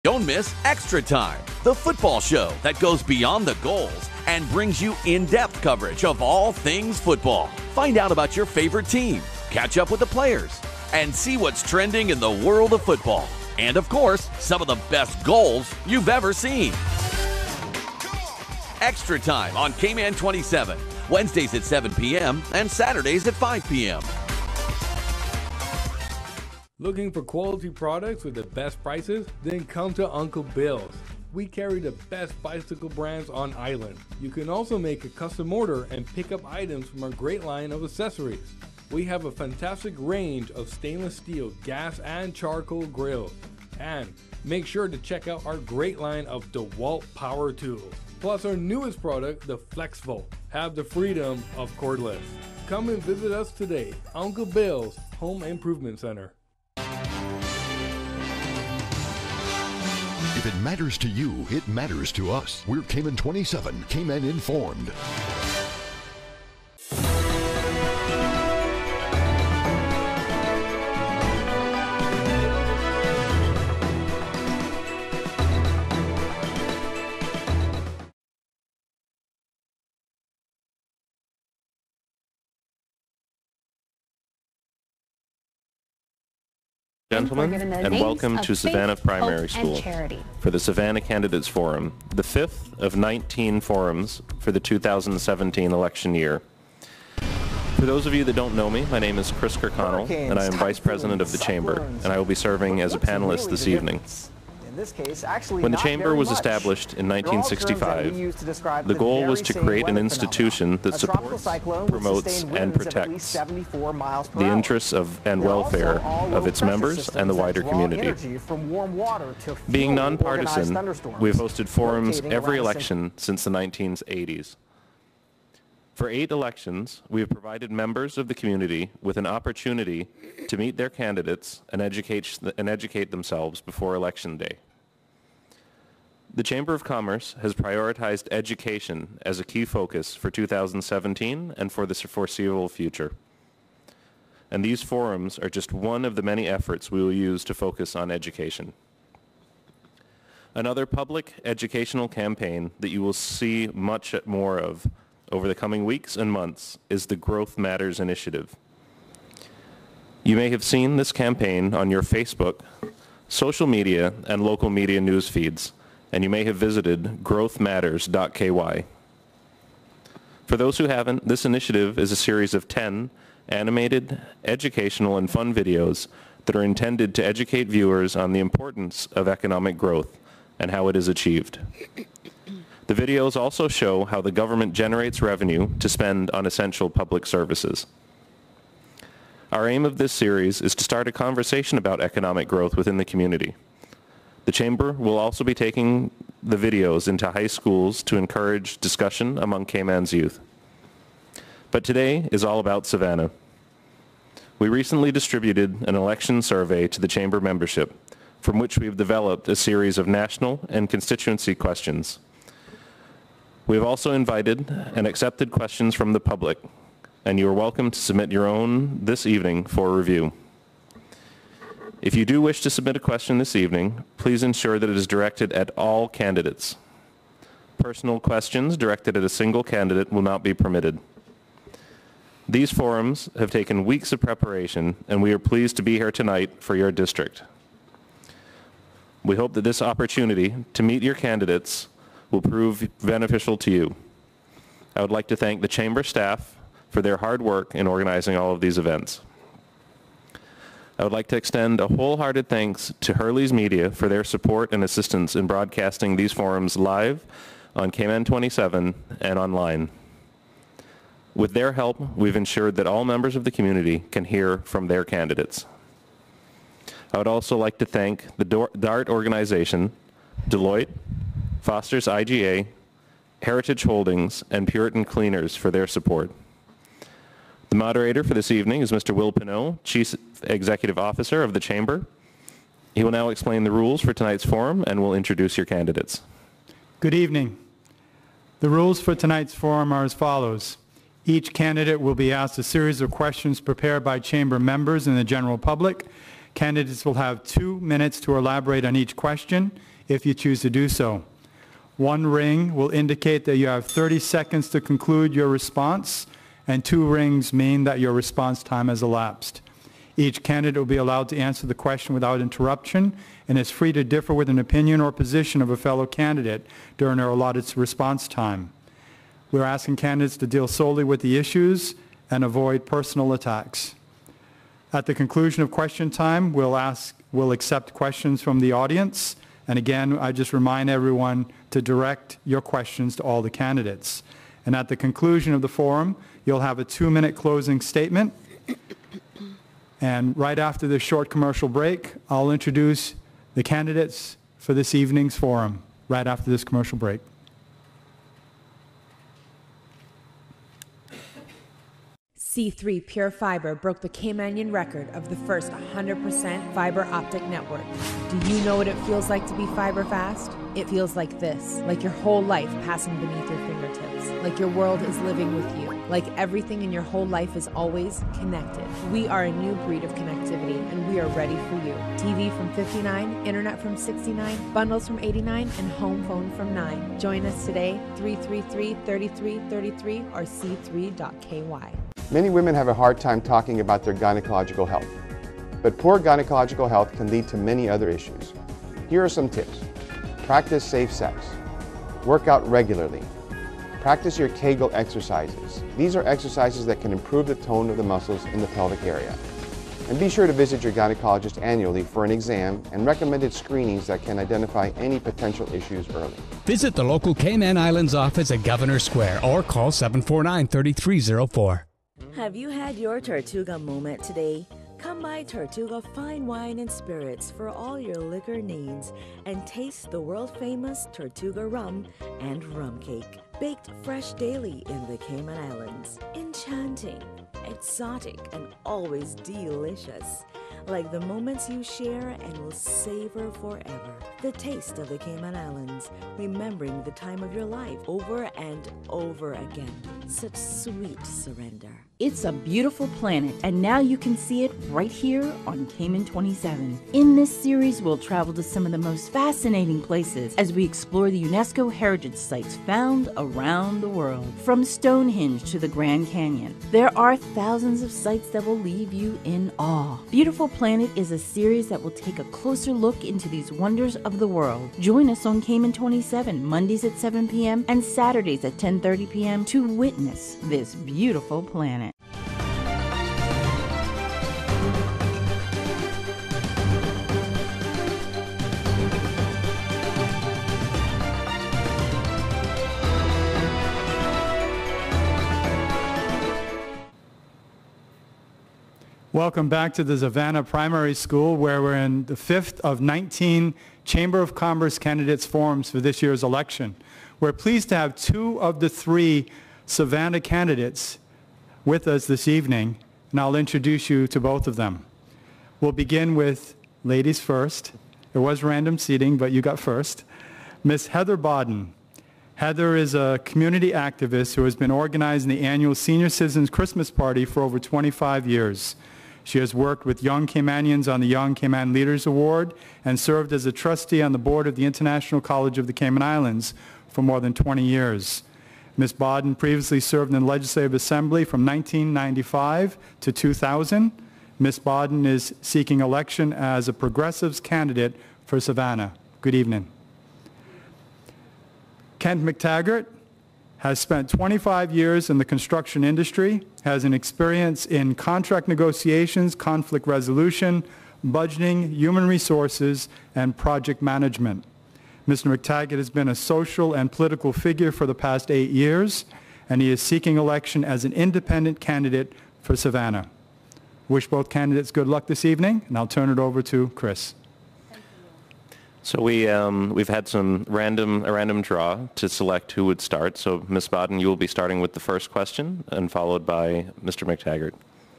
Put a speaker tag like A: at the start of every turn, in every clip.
A: Don't miss Extra Time, the football show that goes beyond the goals and brings you in-depth coverage of all things football. Find out about your favorite team, catch up with the players, and see what's trending in the world of football. And of course, some of the best goals you've ever seen. Extra Time on Cayman 27, Wednesdays at 7 p.m. and Saturdays at 5 p.m.
B: Looking for quality products with the best prices? Then come to Uncle Bill's. We carry the best bicycle brands on island. You can also make a custom order and pick up items from our great line of accessories. We have a fantastic range of stainless steel, gas, and charcoal grills. And make sure to check out our great line of DeWalt power tools. Plus our newest product, the FlexVolt. Have the freedom of cordless. Come and visit us today. Uncle Bill's Home Improvement Center.
C: If it matters to you, it matters to us. We're Cayman 27, Cayman Informed.
D: Gentlemen, and welcome to Savannah Primary School for the Savannah Candidates Forum, the 5th of 19 forums for the 2017 election year. For those of you that don't know me, my name is Chris Kirkconnell, and I am Vice President of the Chamber, and I will be serving as a panelist this evening. When the Chamber was established in 1965, the goal was to create an institution that supports, promotes, and protects the interests and welfare of its members and the wider community. Being nonpartisan, we've hosted forums every election since the 1980s. For 8 elections, we have provided members of the community with an opportunity to meet their candidates and educate themselves before Election Day. The Chamber of Commerce has prioritized education as a key focus for 2017 and for the foreseeable future. And these forums are just one of the many efforts we will use to focus on education. Another public educational campaign that you will see much more of over the coming weeks and months is the Growth Matters initiative. You may have seen this campaign on your Facebook, social media, and local media news feeds, and you may have visited growthmatters.ky. For those who haven't, this initiative is a series of 10 animated, educational, and fun videos that are intended to educate viewers on the importance of economic growth and how it is achieved. The videos also show how the government generates revenue to spend on essential public services. Our aim of this series is to start a conversation about economic growth within the community. The Chamber will also be taking the videos into high schools to encourage discussion among Cayman's youth. But today is all about Savannah. We recently distributed an election survey to the Chamber membership, from which we've developed a series of national and constituency questions. We have also invited and accepted questions from the public, and you are welcome to submit your own this evening for review. If you do wish to submit a question this evening, please ensure that it is directed at all candidates. Personal questions directed at a single candidate will not be permitted. These forums have taken weeks of preparation, and we are pleased to be here tonight for your district. We hope that this opportunity to meet your candidates will prove beneficial to you. I would like to thank the Chamber staff for their hard work in organizing all of these events. I would like to extend a wholehearted thanks to Hurley's Media for their support and assistance in broadcasting these forums live on Cayman 27 and online. With their help, we've ensured that all members of the community can hear from their candidates. I would also like to thank the DART organization, Deloitte, Foster's IGA, Heritage Holdings, and Puritan Cleaners for their support. The moderator for this evening is Mr. Will Pinot, Chief Executive Officer of the Chamber. He will now explain the rules for tonight's forum and will introduce your candidates.
E: Good evening. The rules for tonight's forum are as follows. Each candidate will be asked a series of questions prepared by Chamber members and the general public. Candidates will have 2 minutes to elaborate on each question. if you choose to do so. One ring will indicate that you have 30 seconds to conclude your response, and 2 rings mean that your response time has elapsed. Each candidate will be allowed to answer the question without interruption and is free to differ with an opinion or position of a fellow candidate during their allotted response time. We're asking candidates to deal solely with the issues and avoid personal attacks. At the conclusion of question time, we'll accept questions from the audience. And again, I just remind everyone to direct your questions to all the candidates. And at the conclusion of the forum, you'll have a 2-minute closing statement. And right after this short commercial break, I'll introduce the candidates for this evening's forum, right after this commercial break.
F: C3 Pure Fiber broke the Cayman record of the first 100% fiber optic network. Do you know what it feels like to be fiber fast? It feels like this, like your whole life passing beneath your fingertips, like your world is living with you, like everything in your whole life is always connected. We are a new breed of connectivity, and we are ready for you. TV from $59, internet from $69, bundles from $89, and home phone from $9. Join us today, 333-3333 or c3.ky.
G: Many women have a hard time talking about their gynecological health, but poor gynecological health can lead to many other issues. Here are some tips. Practice safe sex. Work out regularly. Practice your Kegel exercises. These are exercises that can improve the tone of the muscles in the pelvic area. And be sure to visit your gynecologist annually for an exam and recommended screenings that can identify any potential issues early.
H: Visit the local Cayman Islands office at Governor Square or call 749-3304.
I: Have you had your Tortuga moment today? Come by Tortuga Fine Wine and Spirits for all your liquor needs and taste the world-famous Tortuga rum and rum cake. Baked fresh daily in the Cayman Islands. Enchanting, exotic, and always delicious. Like the moments you share and will savor forever. The taste of the Cayman Islands, remembering the time of your life over and over again. Such sweet surrender.
J: It's a beautiful planet, and now you can see it right here on Cayman 27. In this series, we'll travel to some of the most fascinating places as we explore the UNESCO heritage sites found around the world. From Stonehenge to the Grand Canyon, there are thousands of sites that will leave you in awe. Beautiful Planet is a series that will take a closer look into these wonders of the world. Join us on Cayman 27, Mondays at 7 p.m. and Saturdays at 10:30 p.m. to witness this beautiful planet.
E: Welcome back to the Savannah Primary School, where we're in the 5th of 19 Chamber of Commerce candidates forums for this year's election. We're pleased to have 2 of the 3 Savannah candidates with us this evening, and I'll introduce you to both of them. We'll begin with ladies first. There was random seating, but you got first. Miss Heather Bodden. Heather is a community activist who has been organizing the annual Senior Citizens Christmas Party for over 25 years. She has worked with Young Caymanians on the Young Cayman Leaders Award and served as a trustee on the board of the International College of the Cayman Islands for more than 20 years. Ms. Bodden previously served in the Legislative Assembly from 1995 to 2000. Ms. Bodden is seeking election as a Progressives candidate for Savannah. Good evening. Kent McTaggart has spent 25 years in the construction industry, has an experience in contract negotiations, conflict resolution, budgeting, human resources, and project management. Mr. McTaggart has been a social and political figure for the past 8 years, and he is seeking election as an independent candidate for Savannah. Wish both candidates good luck this evening, and I'll turn it over to Chris.
D: So we've had a random draw to select who would start. So Ms. Bodden, you will be starting with the first question and followed by Mr. McTaggart.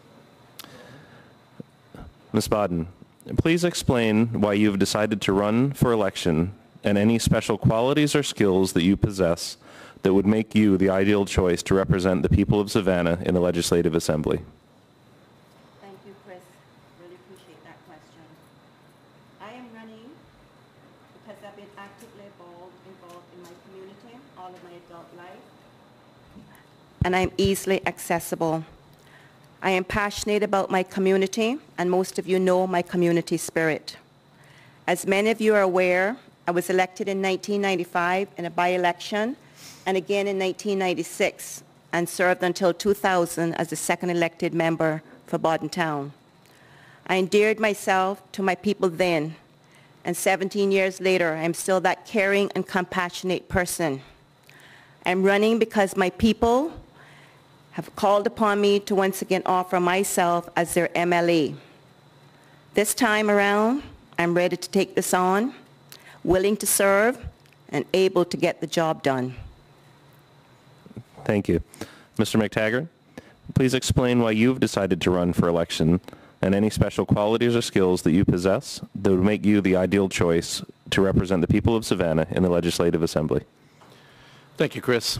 D: Ms. Bodden, please explain why you've decided to run for election and any special qualities or skills that you possess that would make you the ideal choice to represent the people of Savannah in the Legislative Assembly.
K: Thank you, Chris. Really appreciate that question. I am running because actively involved in my community all of my adult life. And I'm easily accessible. I am passionate about my community, and most of you know my community spirit. As many of you are aware, I was elected in 1995 in a by-election and again in 1996 and served until 2000 as the second elected member for Bodden Town. I endeared myself to my people then, and 17 years later, I'm still that caring and compassionate person. I'm running because my people have called upon me to once again offer myself as their MLA. This time around, I'm ready to take this on, willing to serve, and able to get the job done.
D: Thank you. Mr. McTaggart, please explain why you've decided to run for election and any special qualities or skills that you possess that would make you the ideal choice to represent the people of Savannah in the Legislative Assembly.
L: Thank you, Chris.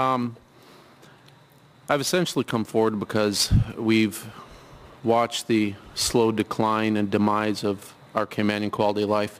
L: I've essentially come forward because we've watched the slow decline and demise of our Caymanian quality of life.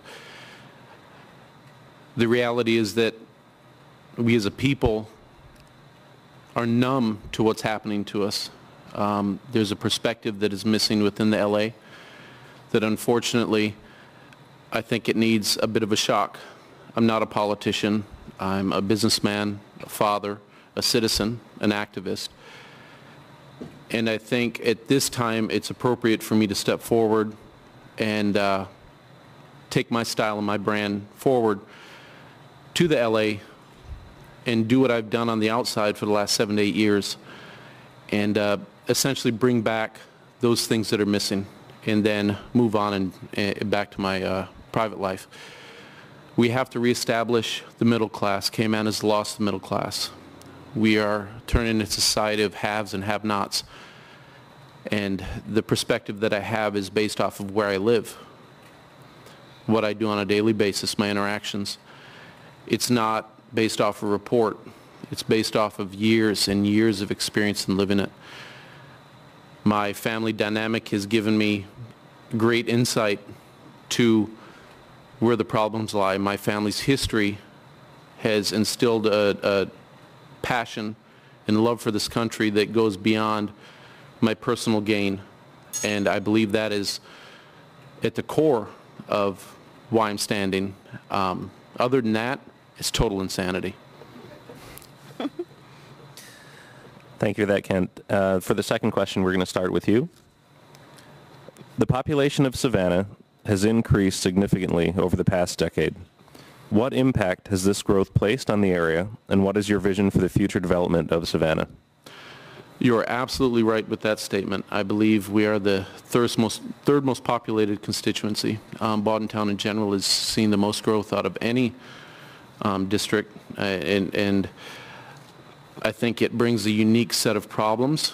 L: The reality is that we as a people are numb to what's happening to us. There's a perspective that is missing within the LA that unfortunately I think it needs a bit of a shock. I'm not a politician. I'm a businessman, a father, a citizen, an activist. And I think at this time it's appropriate for me to step forward and take my style and my brand forward to the LA and do what I've done on the outside for the last 7 to 8 years and essentially bring back those things that are missing and then move on and back to my private life. We have to reestablish the middle class. Cayman has lost the middle class. We are turning into a society of haves and have-nots. And the perspective that I have is based off of where I live, what I do on a daily basis, my interactions. It's not based off a report. It's based off of years and years of experience in living it. My family dynamic has given me great insight to where the problems lie. My family's history has instilled a passion and love for this country that goes beyond my personal gain. And I believe that is at the core of why I'm standing. Other than that, it's total insanity.
D: Thank you for that, Kent. For the second question, we're going to start with you. The population of Savannah has increased significantly over the past decade. What impact has this growth placed on the area, and what is your vision for the future development of Savannah?
L: You are absolutely right with that statement. I believe we are the third most populated constituency. Bodden Town in general is seeing the most growth out of any district, and I think it brings a unique set of problems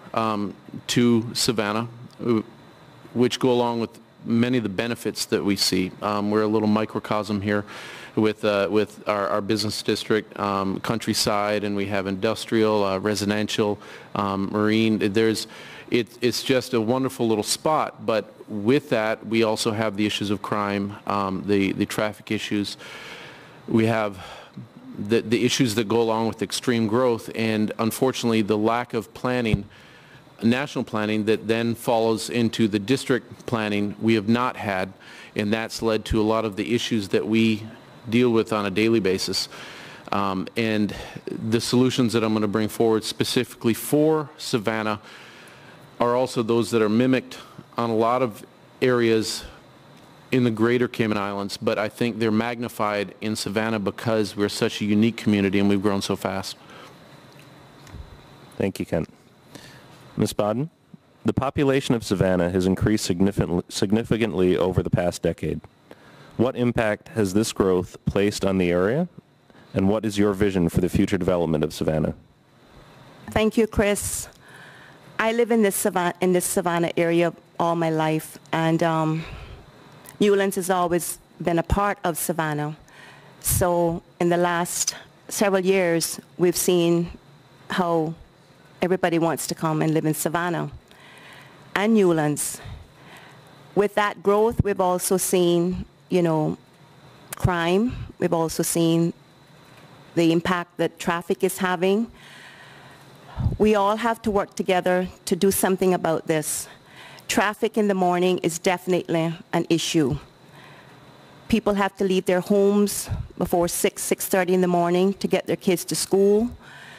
L: to Savannah, which go along with many of the benefits that we see. We're a little microcosm here with our business district, countryside, and we have industrial, residential, marine. It's just a wonderful little spot, but with that we also have the issues of crime, the traffic issues. We have the issues that go along with extreme growth, and unfortunately the lack of planning, national planning, that then follows into the district planning we have not had, and that's led to a lot of the issues that we deal with on a daily basis. And the solutions that I'm going to bring forward specifically for Savannah are also those that are mimicked on a lot of areas in the greater Cayman Islands, but I think they're magnified in Savannah because we're such a unique community and we've grown so fast.
D: Thank you, Kent. Ms. Bodden, the population of Savannah has increased significantly over the past decade. What impact has this growth placed on the area, and what is your vision for the future development of Savannah?
K: Thank you, Chris. I live in this Savannah area all my life, and Newlands has always been a part of Savannah. So in the last several years, we've seen how everybody wants to come and live in Savannah and Newlands. With that growth, we've also seen, crime. We've also seen the impact that traffic is having. We all have to work together to do something about this. Traffic in the morning is definitely an issue. People have to leave their homes before 6:30 in the morning to get their kids to school.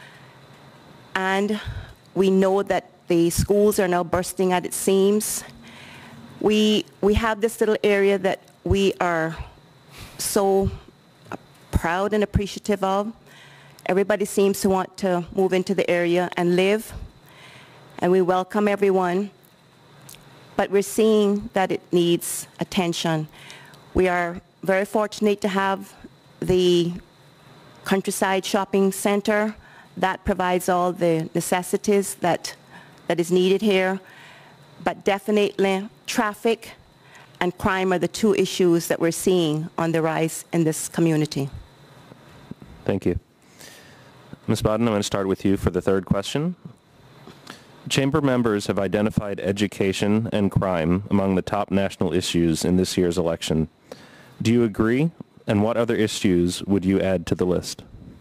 K: And we know that the schools are now bursting at its seams. We have this little area that we are so proud and appreciative of. Everybody seems to want to move into the area and live, and we welcome everyone, but we're seeing that it needs attention. We are very fortunate to have the Countryside Shopping Center that provides all the necessities that is needed here, but definitely traffic and crime are the two issues that we're seeing on the rise in this community.
D: Thank you. Ms. Bodden, I'm going to start with you for the third question. Chamber members have identified education and crime among the top national issues in this year's election. Do you agree? And what other issues would you add to the list?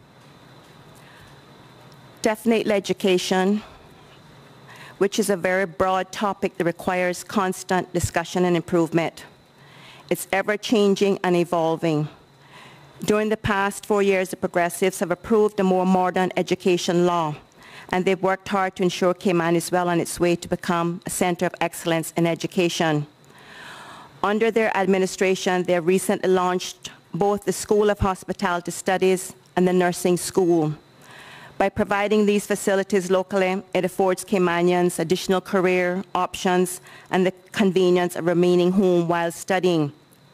K: Definitely education, which is a very broad topic that requires constant discussion and improvement. It's ever-changing and evolving. During the past 4 years, the Progressives have approved a more modern education law, and they've worked hard to ensure Cayman is well on its way to become a center of excellence in education. Under their administration, they have recently launched both the School of Hospitality Studies and the Nursing School. By providing these facilities locally, it affords Caymanians additional career options and the convenience of remaining home while studying.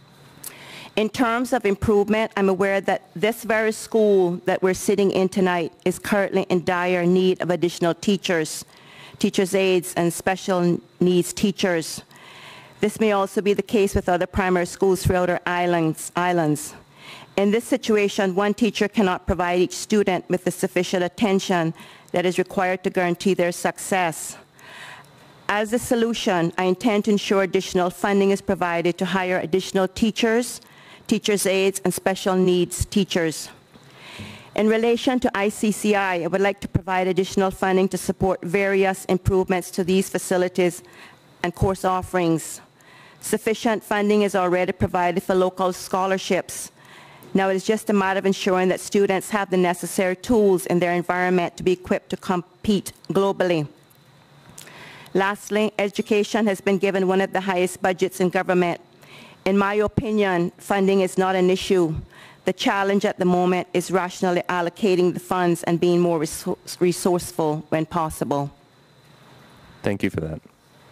K: In terms of improvement, I'm aware that this very school that we're sitting in tonight is currently in dire need of additional teachers, teachers' aides, and special needs teachers. This may also be the case with other primary schools throughout our islands. In this situation, one teacher cannot provide each student with the sufficient attention that is required to guarantee their success. As a solution, I intend to ensure additional funding is provided to hire additional teachers, teachers' aides, and special needs teachers. In relation to ICCI, I would like to provide additional funding to support various improvements to these facilities and course offerings. Sufficient funding is already provided for local scholarships. Now it is just a matter of ensuring that students have the necessary tools in their environment to be equipped to compete globally. Lastly, education has been given one of the highest budgets in government. In my opinion, funding is not an issue. The challenge at the moment is rationally allocating the funds and being more resourceful when possible.
D: Thank you for that.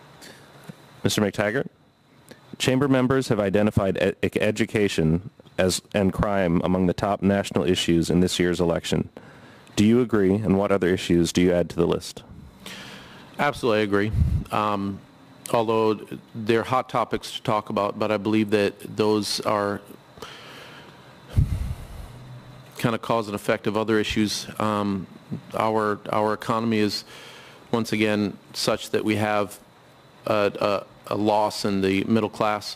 D: Mr. McTaggart, Chamber members have identified education and crime among the top national issues in this year's election. Do you agree, and what other issues do you add to the list?
L: Absolutely, I agree. Although they're hot topics to talk about, but I believe that those are kind of cause and effect of other issues. Our economy is once again such that we have a loss in the middle class.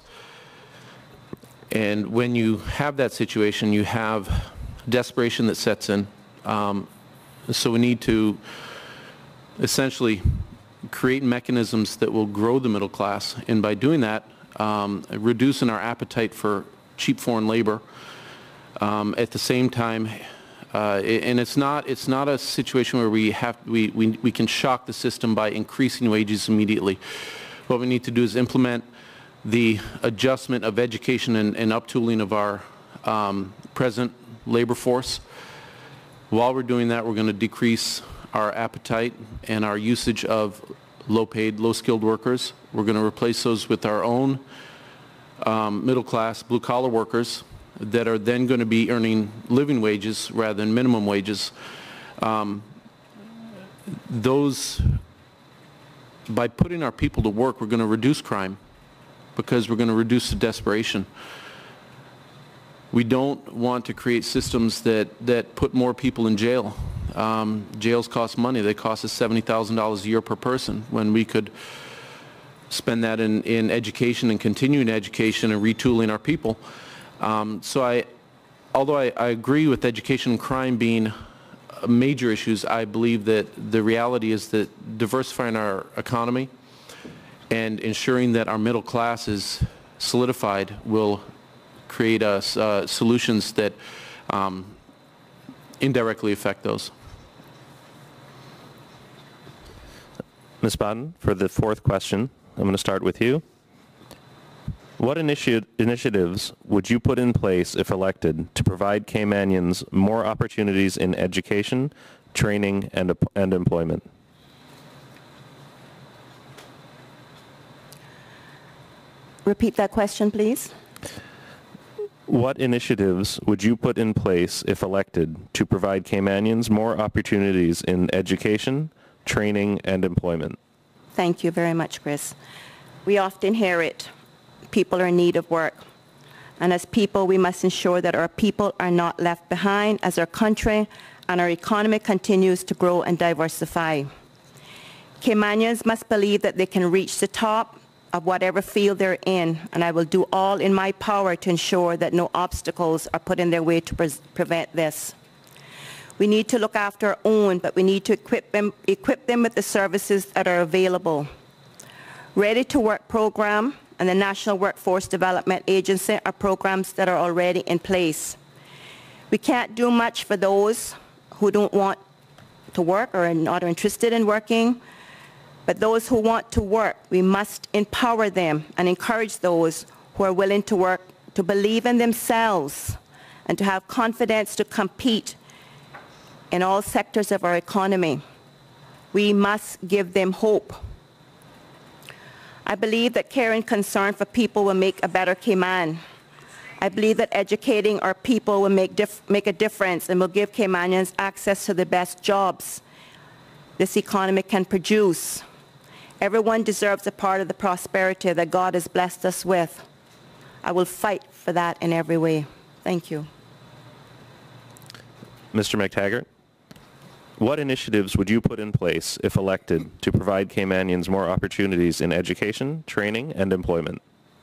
L: And when you have that situation, you have desperation that sets in. So we need to essentially create mechanisms that will grow the middle class, and by doing that, reducing our appetite for cheap foreign labor. At the same time, and it's not a situation where we can shock the system by increasing wages immediately. What we need to do is implement the adjustment of education and uptooling of our present labor force. While we're doing that, we're going to decrease our appetite and our usage of low-paid, low-skilled workers. We're going to replace those with our own middle-class, blue-collar workers that are then going to be earning living wages rather than minimum wages. By putting our people to work, we're going to reduce crime because we're going to reduce the desperation. We don't want to create systems that put more people in jail. Jails cost money. They cost us $70,000 a year per person, when we could spend that in education and continuing education and retooling our people. So although I agree with education and crime being major issues, I believe that the reality is that diversifying our economy and ensuring that our middle class is solidified will create us solutions that indirectly affect those.
D: Ms. Bodden, for the fourth question, I'm going to start with you. What initiatives would you put in place if elected to provide Caymanians more opportunities in education, training, and employment?
K: Repeat that question, please.
D: What initiatives would you put in place if elected to provide Caymanians more opportunities in education, training, and employment?
K: Thank you very much, Chris. We often hear it. People are in need of work. And as people, we must ensure that our people are not left behind as our country and our economy continues to grow and diversify. Caymanians must believe that they can reach the top of whatever field they're in, and I will do all in my power to ensure that no obstacles are put in their way to prevent this. We need to look after our own, but we need to equip them with the services that are available. Ready to Work program and the National Workforce Development Agency are programs that are already in place. We can't do much for those who don't want to work or are not interested in working, but those who want to work, we must empower them and encourage those who are willing to work to believe in themselves and to have confidence to compete in all sectors of our economy. We must give them hope. I believe that care and concern for people will make a better Cayman. I believe that educating our people will make a difference and will give Caymanians access to the best jobs this economy can produce. Everyone deserves a part of the prosperity that God has blessed us with. I will fight for that in every way. Thank you.
D: Mr. McTaggart, what initiatives would you put in place, if elected, to provide Caymanians more opportunities in education, training, and employment?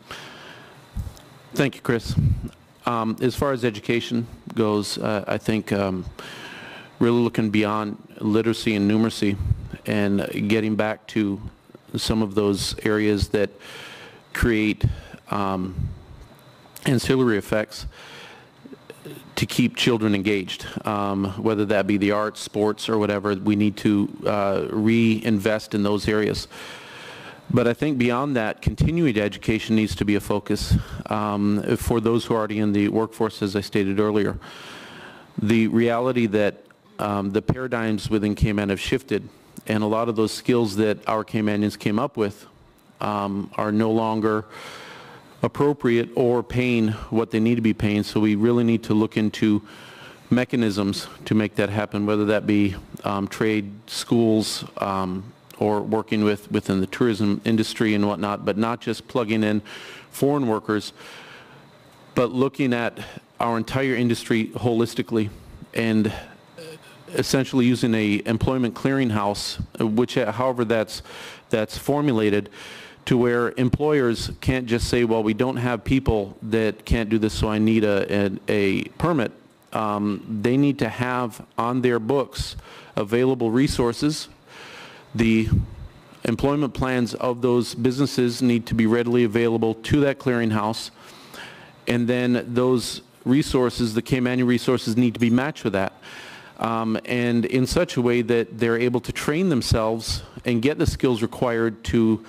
L: Thank you, Chris. As far as education goes, I think really looking beyond literacy and numeracy and getting back to some of those areas that create ancillary effects to keep children engaged, whether that be the arts, sports, or whatever. We need to reinvest in those areas. But I think beyond that, continuing education needs to be a focus for those who are already in the workforce, as I stated earlier. The reality that the paradigms within Cayman have shifted, and a lot of those skills that our Caymanians came up with are no longer appropriate or paying what they need to be paying. So we really need to look into mechanisms to make that happen, whether that be trade schools or working within the tourism industry and whatnot, but not just plugging in foreign workers, but looking at our entire industry holistically and essentially using a employment clearinghouse, which however that's formulated, to where employers can't just say, well, we don't have people that can't do this, so I need a permit. They need to have on their books available resources. The employment plans of those businesses need to be readily available to that clearinghouse, and then those resources, the Caymanian resources, need to be matched with that. And in such a way that they're able to train themselves and get the skills required to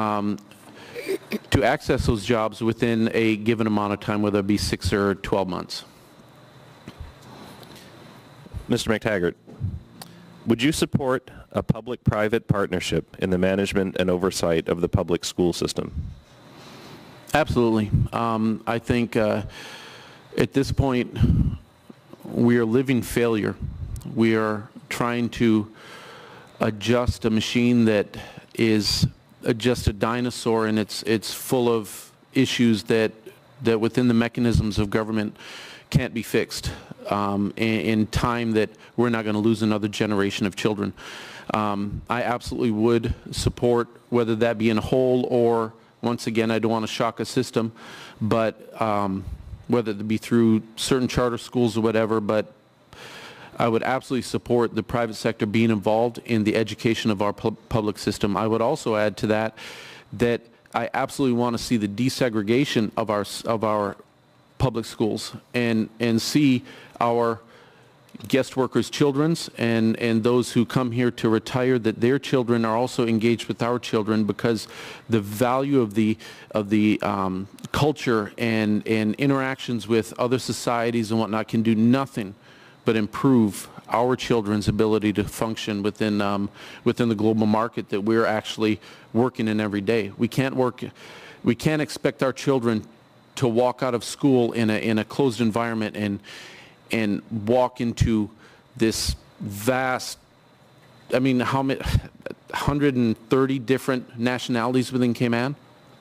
L: access those jobs within a given amount of time, whether it be 6 or 12 months.
D: Mr. McTaggart, would you support a public-private partnership in the management and oversight of the public school system?
L: Absolutely. I think at this point we are living failure. We are trying to adjust a machine that is just a dinosaur, and it's full of issues that within the mechanisms of government can't be fixed in time that we're not going to lose another generation of children. I absolutely would support, whether that be in whole or, once again, I don't want to shock a system, but whether it be through certain charter schools or whatever, but I would absolutely support the private sector being involved in the education of our public system. I would also add to that that I absolutely want to see the desegregation of our public schools and see our guest workers' children's and those who come here to retire, that their children are also engaged with our children, because the value of the culture and interactions with other societies and whatnot can do nothing but improve our children's ability to function within the global market that we're actually working in every day. We can't expect our children to walk out of school in a closed environment and walk into this vast, I mean, how many, 130 different nationalities within Cayman?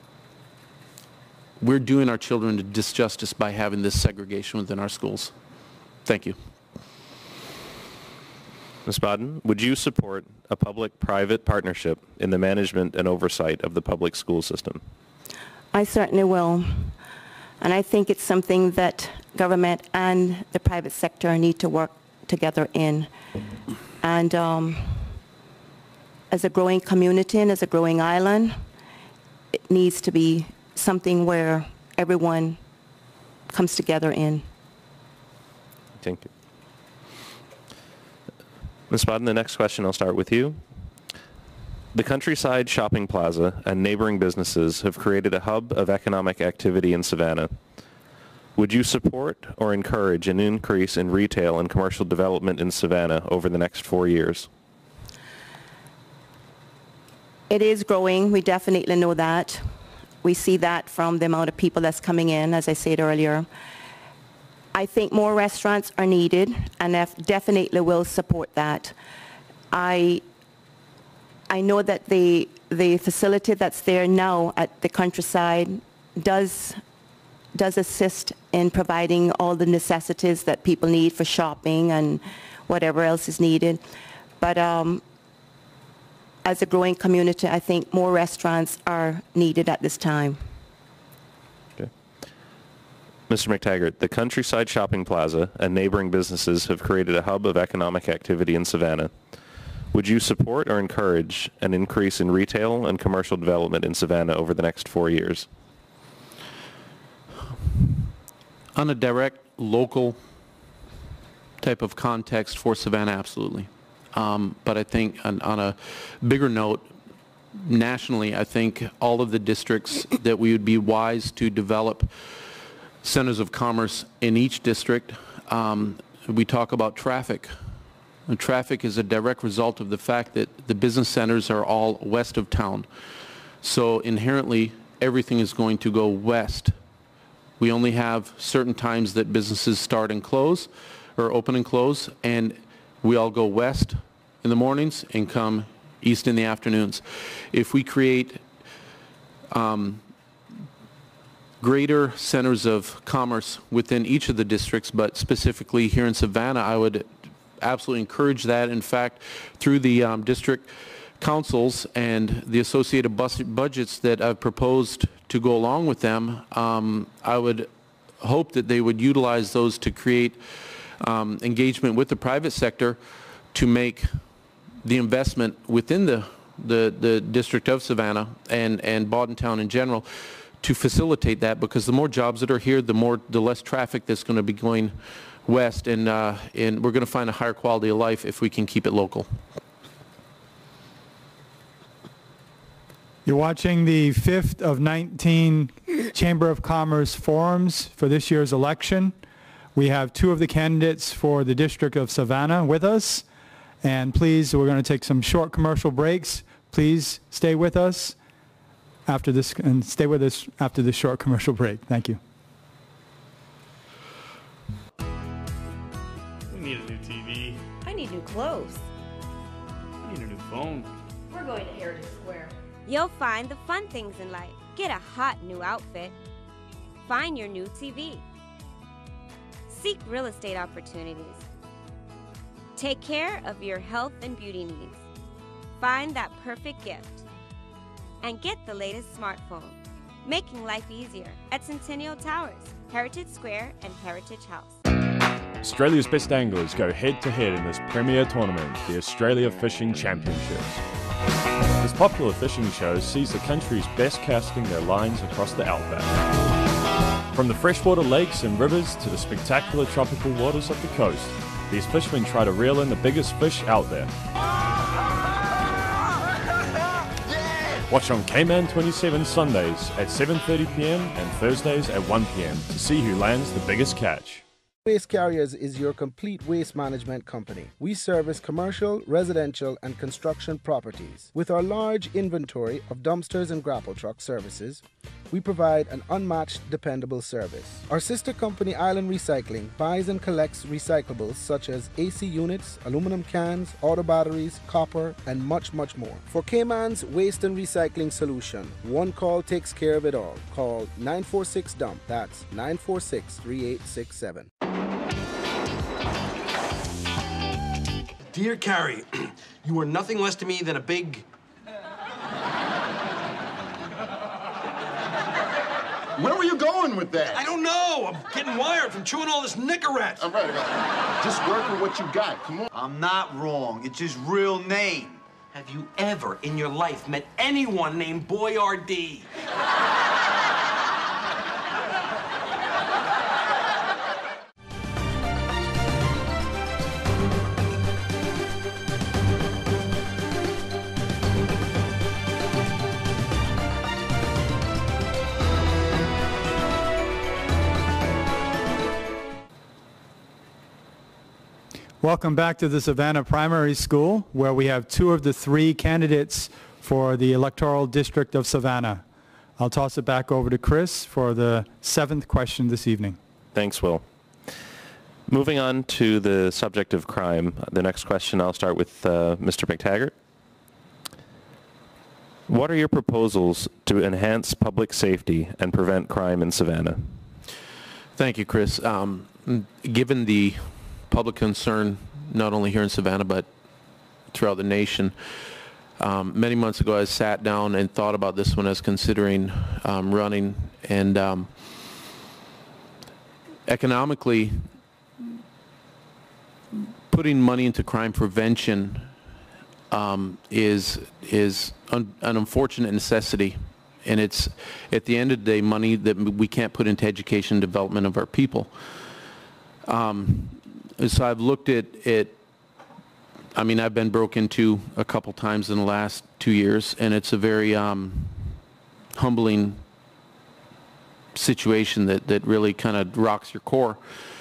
L: We're doing our children a disjustice by having this segregation within our schools. Thank you.
D: Ms. Bodden, would you support a public-private partnership in the management and oversight of the public school system?
K: I certainly will. And I think it's something that government and the private sector need to work together in. And as a growing community and as a growing island, it needs to be something where everyone comes together in.
D: Thank you. Ms. Bodden, the next question, I'll start with you. The Countryside Shopping Plaza and neighboring businesses have created a hub of economic activity in Savannah. Would you support or encourage an increase in retail and commercial development in Savannah over the next 4 years?
K: It is growing. We definitely know that. We see that from the amount of people that's coming in, as I said earlier. I think more restaurants are needed, and I definitely will support that. I know that the facility that's there now at the Countryside does assist in providing all the necessities that people need for shopping and whatever else is needed. But as a growing community, I think more restaurants are needed at this time.
D: Okay. Mr. McTaggart, the Countryside Shopping Plaza and neighboring businesses have created a hub of economic activity in Savannah. Would you support or encourage an increase in retail and commercial development in Savannah over the next 4 years?
L: On a direct, local type of context for Savannah, absolutely. But I think on a bigger note, nationally, I think all of the districts that we would be wise to develop centers of commerce in each district. We talk about traffic. And traffic is a direct result of the fact that the business centers are all west of town. So inherently, everything is going to go west. We only have certain times that businesses start and close, or open and close, and we all go west in the mornings and come east in the afternoons. If we create greater centers of commerce within each of the districts, but specifically here in Savannah, I would absolutely encourage that. In fact, through the district councils and the associated budgets that I've proposed to go along with them, I would hope that they would utilize those to create engagement with the private sector to make the investment within the District of Savannah and Bordentown in general to facilitate that, because the more jobs that are here, the less traffic that's going to be going west, and we're going to find a higher quality of life if we can keep it local.
E: You're watching the 5th of 19 Chamber of Commerce forums for this year's election. We have 2 of the candidates for the District of Savannah with us. And please, we're going to take some short commercial breaks. Please stay with us after this, and stay with us after this short commercial break. Thank you.
M: We need a new TV.
N: I need new clothes.
M: I need a new phone.
N: We're going to Heritage Square.
O: You'll find the fun things in life. Get a hot new outfit. Find your new TV. Seek real estate opportunities. Take care of your health and beauty needs. Find that perfect gift. And get the latest smartphone, making life easier at Centennial Towers. Heritage Square, and Heritage House.
P: Australia's best anglers go head-to-head in this premier tournament, the Australia Fishing Championships. This popular fishing show sees the country's best casting their lines across the outback. From the freshwater lakes and rivers to the spectacular tropical waters of the coast, these fishermen try to reel in the biggest fish out there. Watch on Cayman 27 Sundays at 7:30 p.m. and Thursdays at 1 p.m. to see who lands the biggest catch.
Q: Waste Carriers is your complete waste management company. We service commercial, residential, and construction properties. With our large inventory of dumpsters and grapple truck services, we provide an unmatched, dependable service. Our sister company, Island Recycling, buys and collects recyclables such as AC units, aluminum cans, auto batteries, copper, and much, much more. For Cayman's waste and recycling solution, one call takes care of it all. Call 946-DUMP. That's 946-3867.
R: Dear Carrie, you are nothing less to me than a big...
S: Where were you going with that?
R: I don't know. I'm getting wired from chewing all this Nicorette.
S: All right. Just work with what you got. Come on.
T: I'm not wrong. It's his real name.
R: Have you ever in your life met anyone named Boyardee?
E: Welcome back to the Savannah Primary School, where we have two of the three candidates for the electoral district of Savannah. I'll toss it back over to Chris for the 7th question this evening.
D: Thanks, Will. Moving on to the subject of crime, the next question I'll start with Mr. McTaggart. What are your proposals to enhance public safety and prevent crime in Savannah?
L: Thank you, Chris. Given the public concern, not only here in Savannah, but throughout the nation, many months ago I sat down and thought about this when I was considering running, and economically, putting money into crime prevention is an unfortunate necessity, and it's at the end of the day money that we can't put into education and development of our people. So I've looked at it. I mean, I've been broken into a couple times in the last 2 years, and it's a very humbling situation that really kind of rocks your core.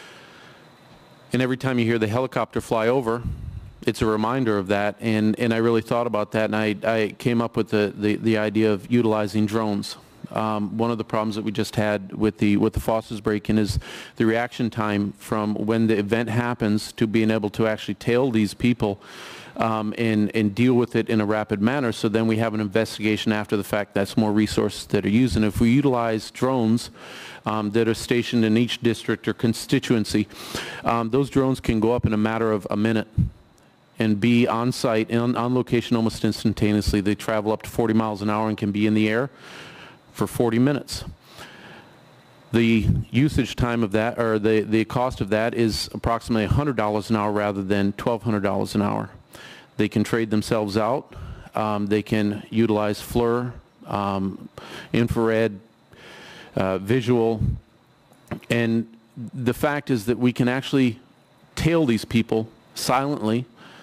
L: And every time you hear the helicopter fly over, it's a reminder of that, and I really thought about that, and I came up with the idea of utilizing drones. One of the problems that we just had with the Foster's break-in is the reaction time from when the event happens to being able to actually tail these people and deal with it in a rapid manner. So then we have an investigation after the fact. That's more resources that are used. And if we utilize drones that are stationed in each district or constituency, those drones can go up in a matter of a minute and be on site and on location almost instantaneously. They travel up to 40 miles an hour and can be in the air for 40 minutes. The usage time of that, or the cost of that, is approximately $100 an hour rather than $1,200 an hour. They can trade themselves out. They can utilize FLIR, infrared, visual, and the fact is that we can actually tail these people silently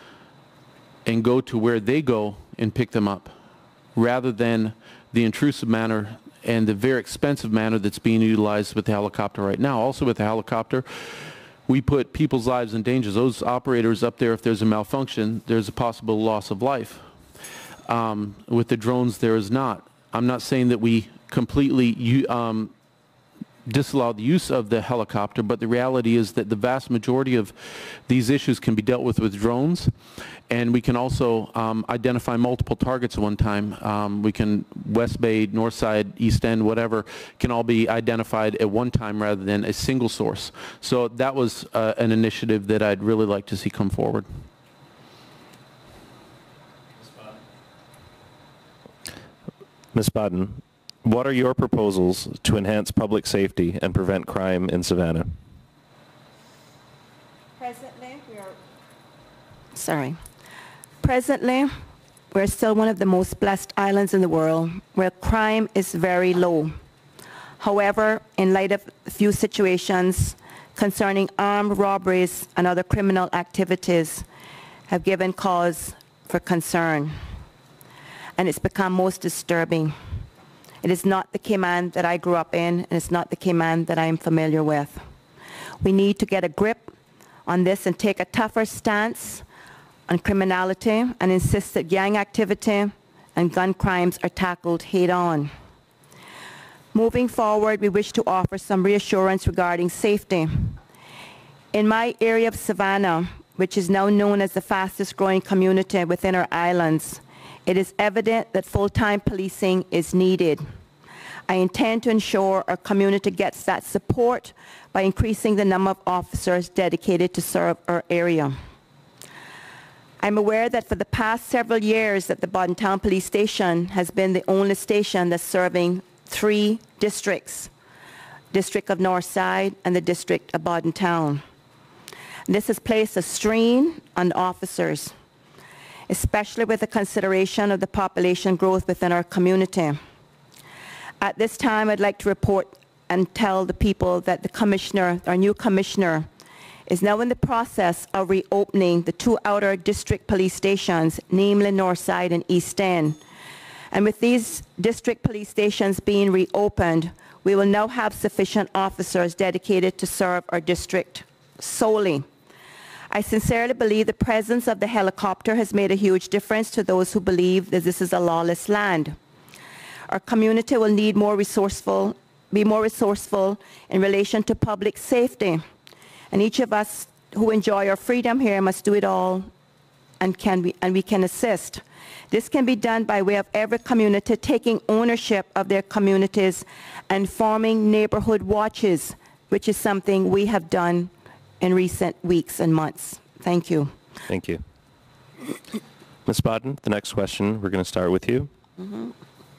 L: and go to where they go and pick them up, rather than the intrusive manner and the very expensive manner that's being utilized with the helicopter right now. Also with the helicopter, we put people's lives in danger. Those operators up there, if there's a malfunction, there's a possible loss of life. With the drones, there is not. I'm not saying that we completely disallow the use of the helicopter, but the reality is that the vast majority of these issues can be dealt with drones, and we can also identify multiple targets at one time. We can, West Bay, North Side, East End, whatever, can all be identified at one time rather than a single source. So that was an initiative that I'd really like to see come forward.
D: Ms. Bodden, What are your proposals to enhance public safety and prevent crime in Savannah?
K: Presently, we're still one of the most blessed islands in the world where crime is very low. However, in light of a few situations concerning armed robberies and other criminal activities have given cause for concern. And it's become most disturbing. It is not the Cayman that I grew up in, and it's not the Cayman that I'm familiar with. We need to get a grip on this and take a tougher stance on criminality and insist that gang activity and gun crimes are tackled head-on. Moving forward, we wish to offer some reassurance regarding safety. In my area of Savannah, which is now known as the fastest growing community within our islands, it is evident that full-time policing is needed. I intend to ensure our community gets that support by increasing the number of officers dedicated to serve our area. I'm aware that for the past several years that the Boddentown Police Station has been the only station that's serving 3 districts, District of Northside and the District of Boddentown. This has placed a strain on officers, especially with the consideration of the population growth within our community. At this time, I'd like to report and tell the people that the commissioner, our new commissioner, is now in the process of reopening the 2 outer district police stations, namely Northside and East End. And with these district police stations being reopened, we will now have sufficient officers dedicated to serve our district solely. I sincerely believe the presence of the helicopter has made a huge difference to those who believe that this is a lawless land. Our community will need be more resourceful in relation to public safety. And each of us who enjoy our freedom here must do it all, and we can assist. This can be done by way of every community taking ownership of their communities and forming neighborhood watches, which is something we have done in recent weeks and months. Thank you.
D: Thank you. Ms. Bodden, the next question, we're going to start with you.
K: Mm-hmm.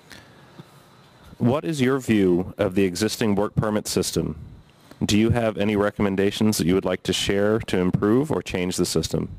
D: What is your view of the existing work permit system? Do you have any recommendations that you would like to share to improve or change the system?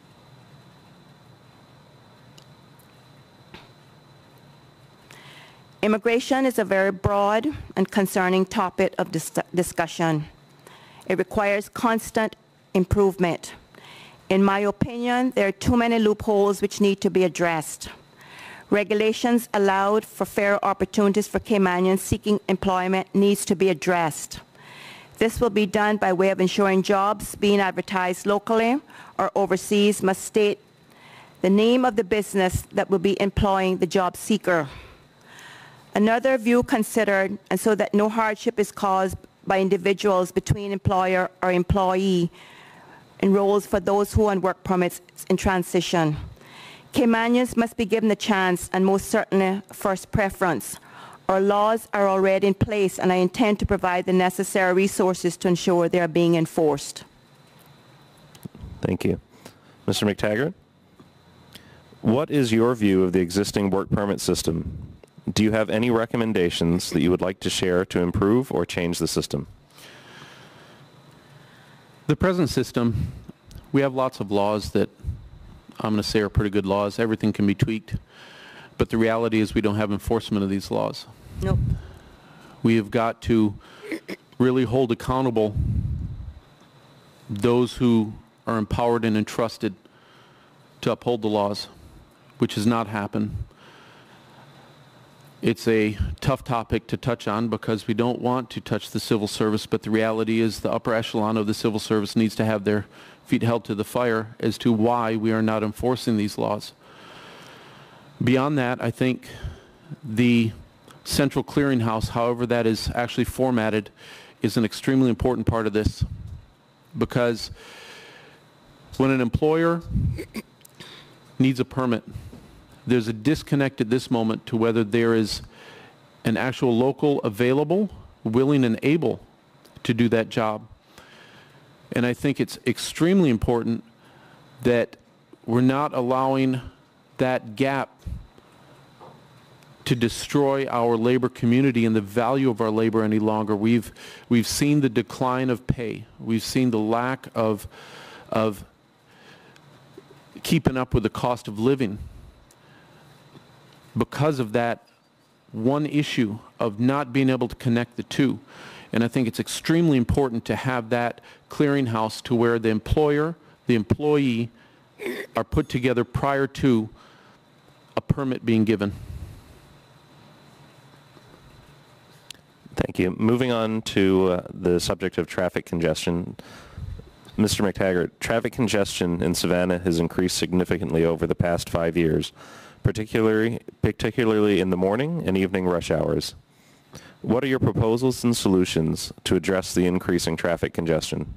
K: Immigration is a very broad and concerning topic of discussion. It requires constant improvement. In my opinion, there are too many loopholes which need to be addressed. Regulations allowed for fair opportunities for Caymanians seeking employment needs to be addressed. This will be done by way of ensuring jobs being advertised locally or overseas must state the name of the business that will be employing the job seeker. Another view considered, and so that no hardship is caused by individuals between employer or employee enrolls for those who on work permits in transition. Caymanians must be given the chance and most certainly first preference. Our laws are already in place, and I intend to provide the necessary resources to ensure they are being enforced.
D: Thank you. Mr. McTaggart, what is your view of the existing work permit system? Do you have any recommendations that you would like to share to improve or change the system?
L: The present system, we have lots of laws that I'm going to say are pretty good laws. Everything can be tweaked. But the reality is we don't have enforcement of these laws.
K: Nope.
L: We have got to really hold accountable those who are empowered and entrusted to uphold the laws, which has not happened. It's a tough topic to touch on because we don't want to touch the civil service, but the reality is the upper echelon of the civil service needs to have their feet held to the fire as to why we are not enforcing these laws. Beyond that, I think the central clearinghouse, however that is actually formatted, is an extremely important part of this, because when an employer needs a permit, there's a disconnect at this moment to whether there is an actual local available, willing and able to do that job. And I think it's extremely important that we're not allowing that gap to destroy our labor community and the value of our labor any longer. We've seen the decline of pay. We've seen the lack of keeping up with the cost of living because of that one issue of not being able to connect the two. And I think it's extremely important to have that clearinghouse to where the employer, the employee are put together prior to a permit being given.
D: Thank you. Moving on to the subject of traffic congestion. Mr. McTaggart, traffic congestion in Savannah has increased significantly over the past 5 years, particularly in the morning and evening rush hours. What are your proposals and solutions to address the increasing traffic congestion?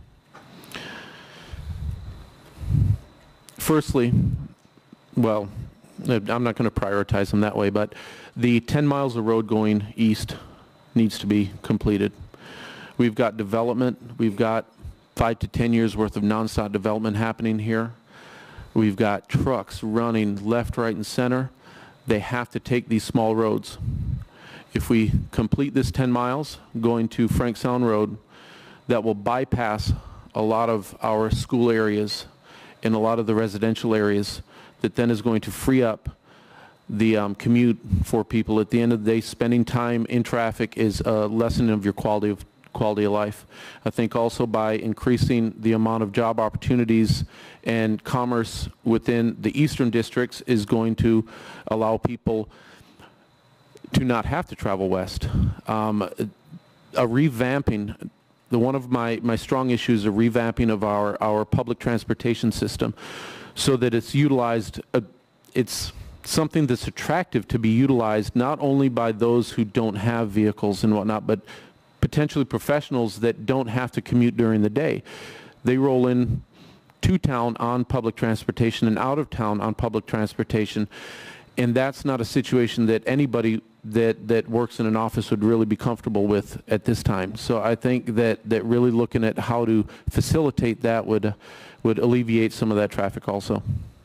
L: Firstly, well, I'm not going to prioritize them that way, but the 10 miles of road going east needs to be completed. We've got development. We've got 5 to 10 years worth of nonstop development happening here. We've got trucks running left, right, and center. They have to take these small roads. If we complete this 10 miles going to Frank Sound Road, that will bypass a lot of our school areas and a lot of the residential areas, that then is going to free up the commute for people. At the end of the day, spending time in traffic is a lessening of your quality of life. I think also by increasing the amount of job opportunities and commerce within the eastern districts is going to allow people to not have to travel west. A revamping, one of my strong issues, a revamping of our public transportation system so that it's utilized, it's something that's attractive to be utilized not only by those who don't have vehicles and whatnot, but potentially professionals that don't have to commute during the day. They roll in to town on public transportation and out of town on public transportation, and that's not a situation that anybody that works in an office would really be comfortable with at this time. So I think that really looking at how to facilitate that would alleviate some of that traffic also.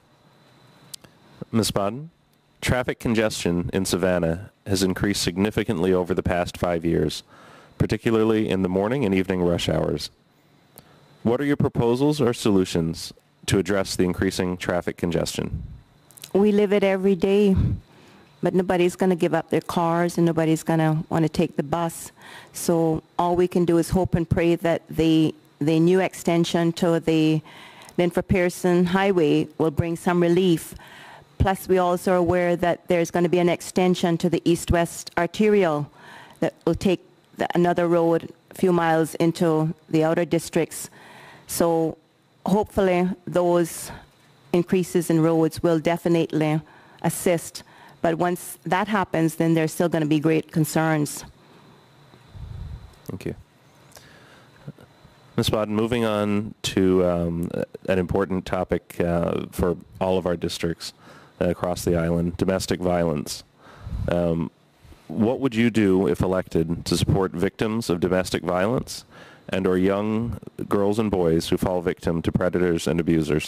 D: Ms. Bodden, traffic congestion in Savannah has increased significantly over the past 5 years, particularly in the morning and evening rush hours. What are your proposals or solutions to address the increasing traffic congestion?
K: We live it every day, but nobody's going to give up their cars and nobody's going to want to take the bus. So all we can do is hope and pray that the new extension to the Linford Pearson Highway will bring some relief. Plus, we also are aware that there's going to be an extension to the east-west arterial that will take another road a few miles into the outer districts. So hopefully those increases in roads will definitely assist. But once that happens, then there's still going to be great concerns.
D: Thank you. Ms. Bodden, moving on to an important topic for all of our districts across the island, domestic violence. What would you do, if elected, to support victims of domestic violence and or young girls and boys who fall victim to predators and abusers?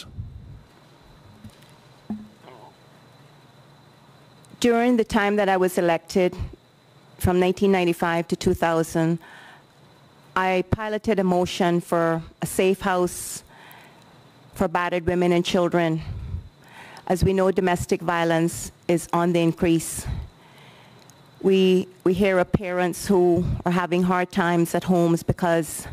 K: During the time that I was elected, from 1995 to 2000, I piloted a motion for a safe house for battered women and children. As we know, domestic violence is on the increase. We hear of parents who are having hard times at home because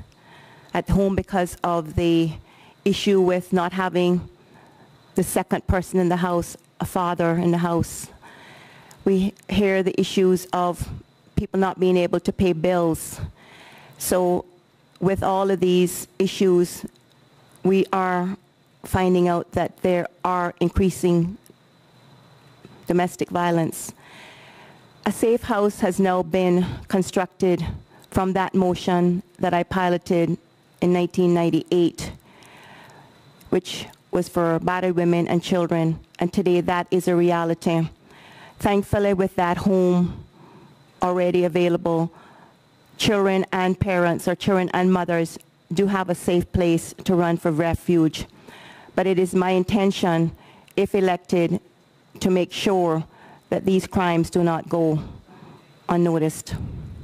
K: of the issue with not having the second person in the house, a father in the house. We hear the issues of people not being able to pay bills. So with all of these issues, we are finding out that there are increasing domestic violence. A safe house has now been constructed from that motion that I piloted in 1998, which was for battered women and children, and today that is a reality. Thankfully, with that home already available, children and parents or children and mothers do have a safe place to run for refuge. But it is my intention, if elected, to make sure that these crimes do not go unnoticed.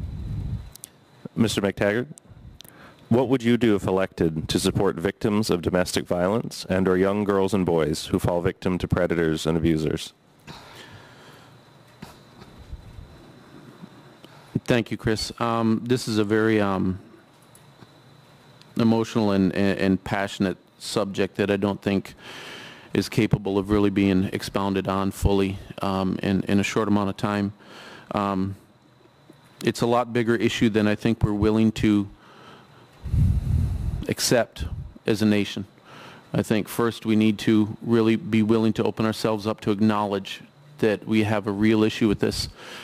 D: Mr. McTaggart, what would you do if elected to support victims of domestic violence and or young girls and boys who fall victim to predators and abusers?
L: Thank you, Chris. This is a very emotional and passionate subject that I don't think is capable of really being expounded on fully in a short amount of time. It's a lot bigger issue than I think we're willing to accept as a nation. I think first we need to really be willing to open ourselves up to acknowledge that we have a real issue with this.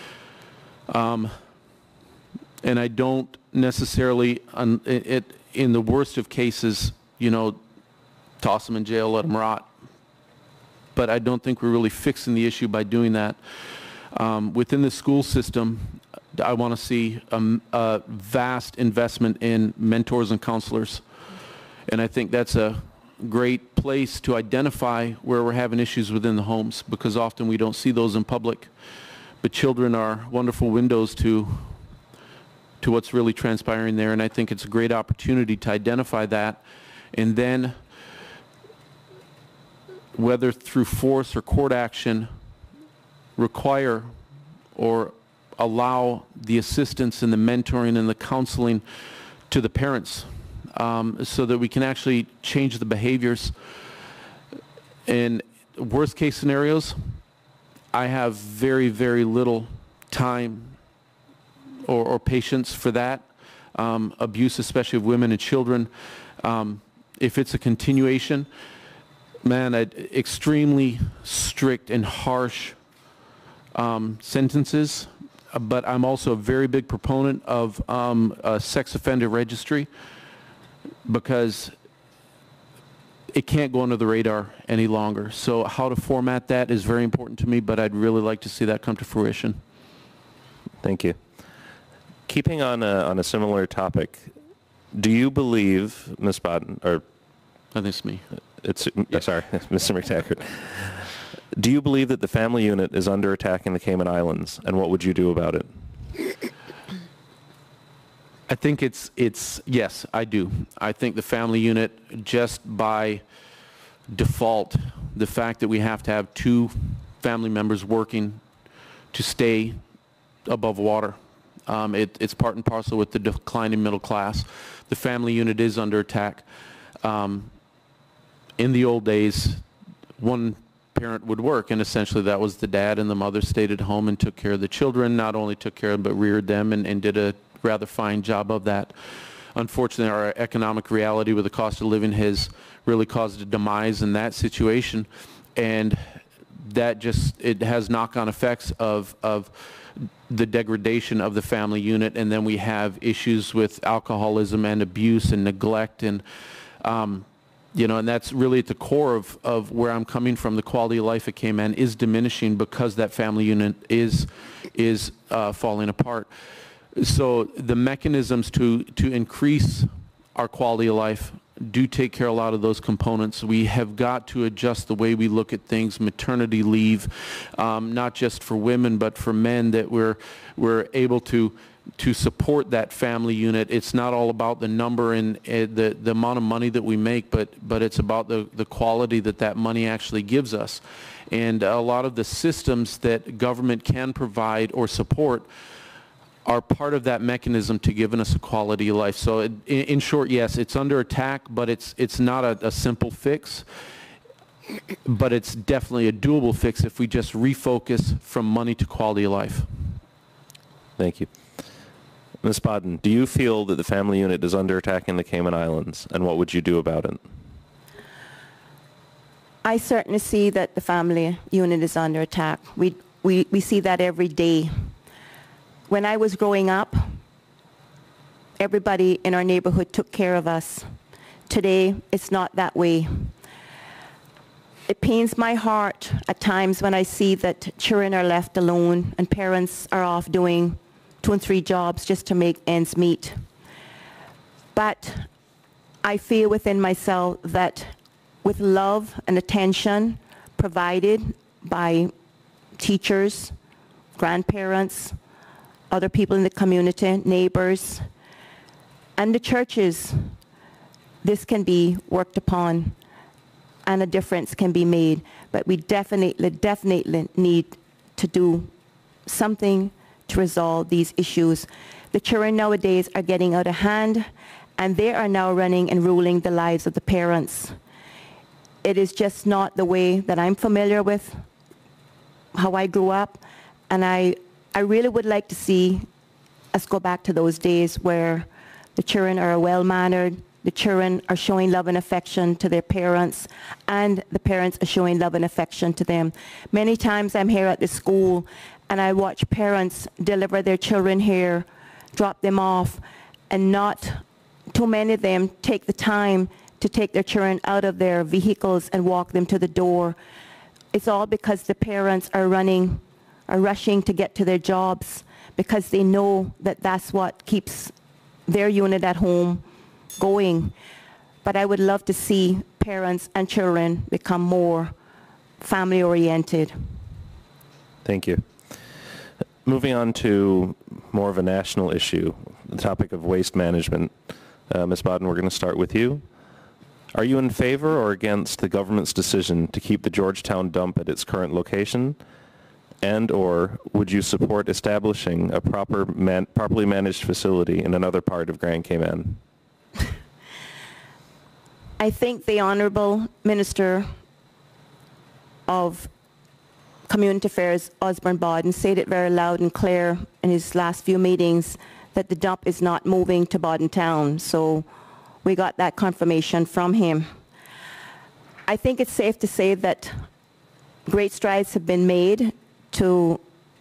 L: And I don't necessarily, in the worst of cases, you know, toss them in jail, let them rot. But I don't think we're really fixing the issue by doing that. Within the school system, I want to see a vast investment in mentors and counselors. And I think that's a great place to identify where we're having issues within the homes, because often we don't see those in public. But children are wonderful windows to what's really transpiring there, and I think it's a great opportunity to identify that, and then whether through force or court action, require or allow the assistance and the mentoring and the counseling to the parents, so that we can actually change the behaviors. In worst case scenarios, I have very, very little time or patience for that. Abuse, especially of women and children. If it's a continuation, man, extremely strict and harsh sentences. But I'm also a very big proponent of a sex offender registry, because it can't go under the radar any longer. So how to format that is very important to me, but I'd really like to see that come to fruition.
D: Thank you. Keeping on a similar topic, do you believe, Ms. Bodden, or
L: I think it's me.
D: Sorry, Mr. McTaggart. Do you believe that the family unit is under attack in the Cayman Islands, and what would you do about it?
L: I think it's yes, I do. I think the family unit, just by default, the fact that we have to have two family members working to stay above water, it's part and parcel with the declining middle class. The family unit is under attack. In the old days, one parent would work, and essentially that was the dad, and the mother stayed at home and took care of the children, not only took care of them, but reared them, and did a rather fine job of that. Unfortunately, our economic reality with the cost of living has really caused a demise in that situation, and that it has knock-on effects of the degradation of the family unit, and then we have issues with alcoholism and abuse and neglect, and you know, and that's really at the core of where I'm coming from. The quality of life at Cayman is diminishing because that family unit is falling apart. So the mechanisms to increase our quality of life do take care of a lot of those components. We have got to adjust the way we look at things, maternity leave, not just for women but for men, that we're able to support that family unit. It's not all about the number and the amount of money that we make, but it's about the quality that money actually gives us. And a lot of the systems that government can provide or support are part of that mechanism to giving us a quality of life. So in short, yes, it's under attack, but it's not a simple fix, but it's definitely a doable fix if we just refocus from money to quality of life.
D: Thank you. Ms. Bodden, do you feel that the family unit is under attack in the Cayman Islands, and what would you do about it?
K: I certainly see that the family unit is under attack. We see that every day. When I was growing up, everybody in our neighborhood took care of us. Today, it's not that way. It pains my heart at times when I see that children are left alone and parents are off doing 2 and 3 jobs just to make ends meet. But I feel within myself that with love and attention provided by teachers, grandparents, other people in the community, neighbors, and the churches. This can be worked upon and a difference can be made, but we definitely need to do something to resolve these issues. The children nowadays are getting out of hand, and they are now running and ruling the lives of the parents. It is just not the way that I'm familiar with, how I grew up, and I really would like to see us go back to those days where the children are well-mannered, the children are showing love and affection to their parents, and the parents are showing love and affection to them. Many times I'm here at the school, and I watch parents deliver their children here, drop them off, and not too many of them take the time to take their children out of their vehicles and walk them to the door. It's all because the parents are rushing to get to their jobs because they know that that's what keeps their unit at home going. But I would love to see parents and children become more family-oriented.
D: Thank you. Moving on to more of a national issue, the topic of waste management. Ms. Bodden, we're going to start with you. Are you in favor or against the government's decision to keep the Georgetown dump at its current location? And or would you support establishing a properly managed facility in another part of Grand Cayman?
K: I think the Honourable Minister of Community Affairs, Osborne Bodden, said it very loud and clear in his last few meetings that the dump is not moving to Bodden Town. So we got that confirmation from him. I think it's safe to say that great strides have been made to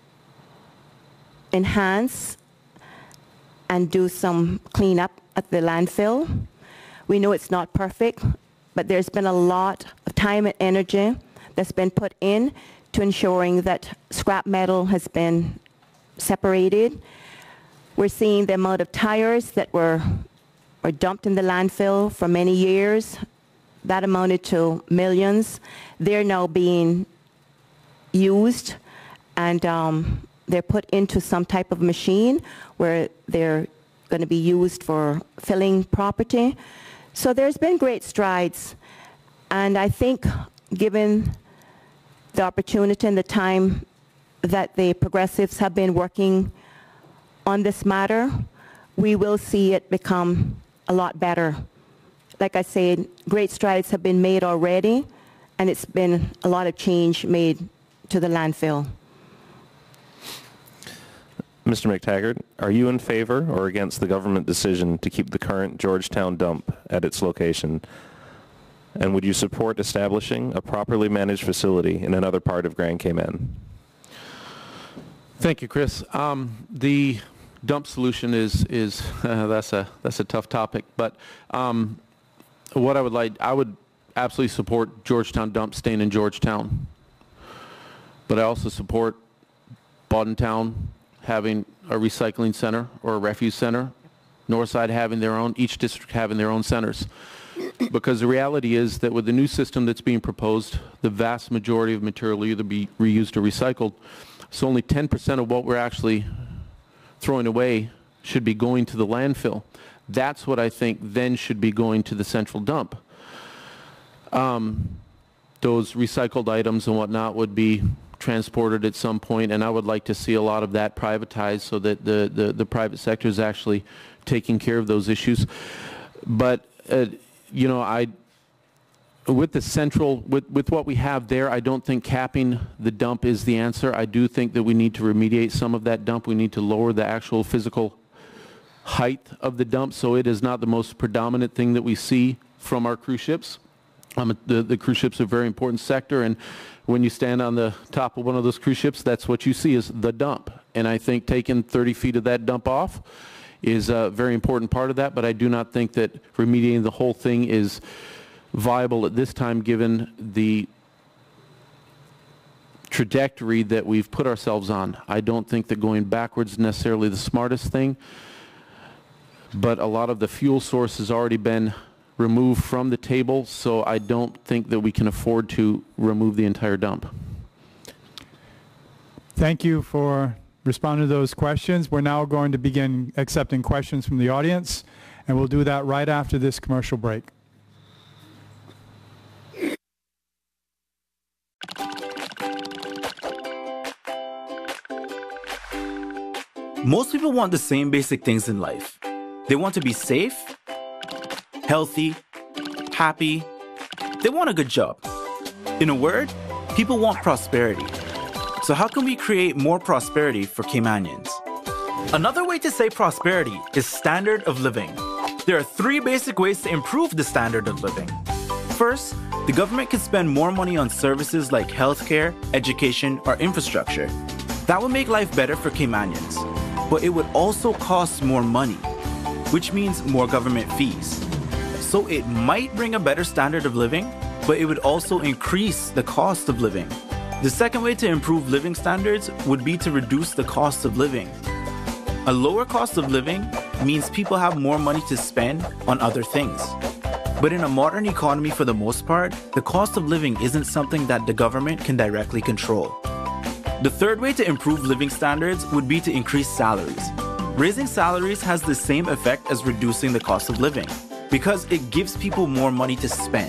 K: enhance and do some cleanup at the landfill. We know it's not perfect, but there's been a lot of time and energy that's been put in to ensuring that scrap metal has been separated. We're seeing the amount of tires that were dumped in the landfill for many years. That amounted to millions. They're now being used, and they're put into some type of machine where they're going to be used for filling property. So there's been great strides, and I think given the opportunity and the time that the progressives have been working on this matter, we will see it become a lot better. Like I said, great strides have been made already, and it's been a lot of change made to the landfill.
D: Mr. McTaggart, are you in favor or against the government decision to keep the current Georgetown dump at its location? And would you support establishing a properly managed facility in another part of Grand Cayman?
L: Thank you, Chris. The dump solution is that's a tough topic, but what I would absolutely support Georgetown dump staying in Georgetown, but I also support Bodden Town having a recycling center or a refuse center, Northside having their own, each district having their own centers. Because the reality is that with the new system that's being proposed, the vast majority of material will either be reused or recycled. So only 10% of what we're actually throwing away should be going to the landfill. That's what I think then should be going to the central dump. Those recycled items and whatnot would be transported at some point, and I would like to see a lot of that privatized so that the private sector is actually taking care of those issues. But you know, with the central, with what we have there, I don't think capping the dump is the answer. I do think that we need to remediate some of that dump. We need to lower the actual physical height of the dump so it is not the most predominant thing that we see from our cruise ships. The cruise ships are a very important sector, and when you stand on the top of one of those cruise ships, that's what you see is the dump. And I think taking 30 feet of that dump off is a very important part of that, but I do not think that remediating the whole thing is viable at this time given the trajectory that we've put ourselves on. I don't think that going backwards is necessarily the smartest thing, but a lot of the fuel source has already been removed from the table, so I don't think that we can afford to remove the entire dump.
E: Thank you for responding to those questions. We're now going to begin accepting questions from the audience, and we'll do that right after this commercial break.
U: Most people want the same basic things in life. They want to be safe, healthy, happy. They want a good job. In a word, people want prosperity. So how can we create more prosperity for Caymanians? Another way to say prosperity is standard of living. There are 3 basic ways to improve the standard of living. First, the government can spend more money on services like healthcare, education, or infrastructure. That would make life better for Caymanians. But it would also cost more money, which means more government fees. So it might bring a better standard of living, but it would also increase the cost of living. The second way to improve living standards would be to reduce the cost of living. A lower cost of living means people have more money to spend on other things. But in a modern economy, for the most part, the cost of living isn't something that the government can directly control. The third way to improve living standards would be to increase salaries. Raising salaries has the same effect as reducing the cost of living, because it gives people more money to spend.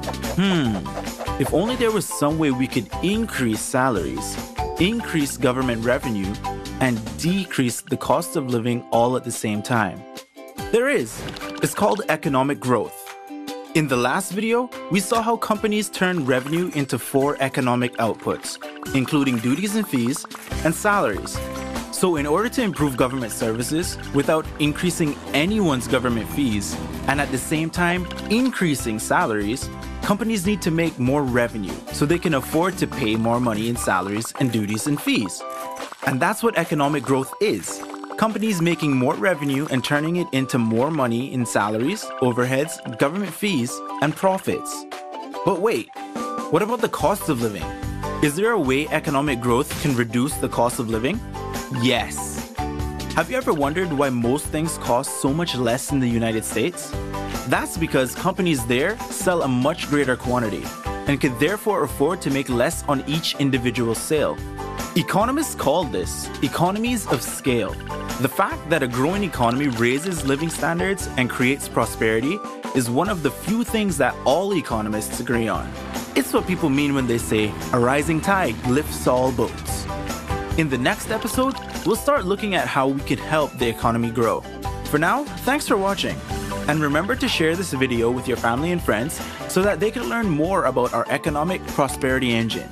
U: If only there was some way we could increase salaries, increase government revenue, and decrease the cost of living all at the same time. There is. It's called economic growth. In the last video, we saw how companies turn revenue into 4 economic outputs, including duties and fees and salaries. So in order to improve government services without increasing anyone's government fees, and at the same time increasing salaries, companies need to make more revenue so they can afford to pay more money in salaries and duties and fees. And that's what economic growth is. Companies making more revenue and turning it into more money in salaries, overheads, government fees, and profits. But wait, what about the cost of living? Is there a way economic growth can reduce the cost of living? Yes. Have you ever wondered why most things cost so much less in the United States? That's because companies there sell a much greater quantity and can therefore afford to make less on each individual sale. Economists call this economies of scale. The fact that a growing economy raises living standards and creates prosperity is one of the few things that all economists agree on. It's what people mean when they say, a rising tide lifts all boats. In the next episode, we'll start looking at how we could help the economy grow. For now, thanks for watching. And remember to share this video with your family and friends so that they can learn more about our economic prosperity engine.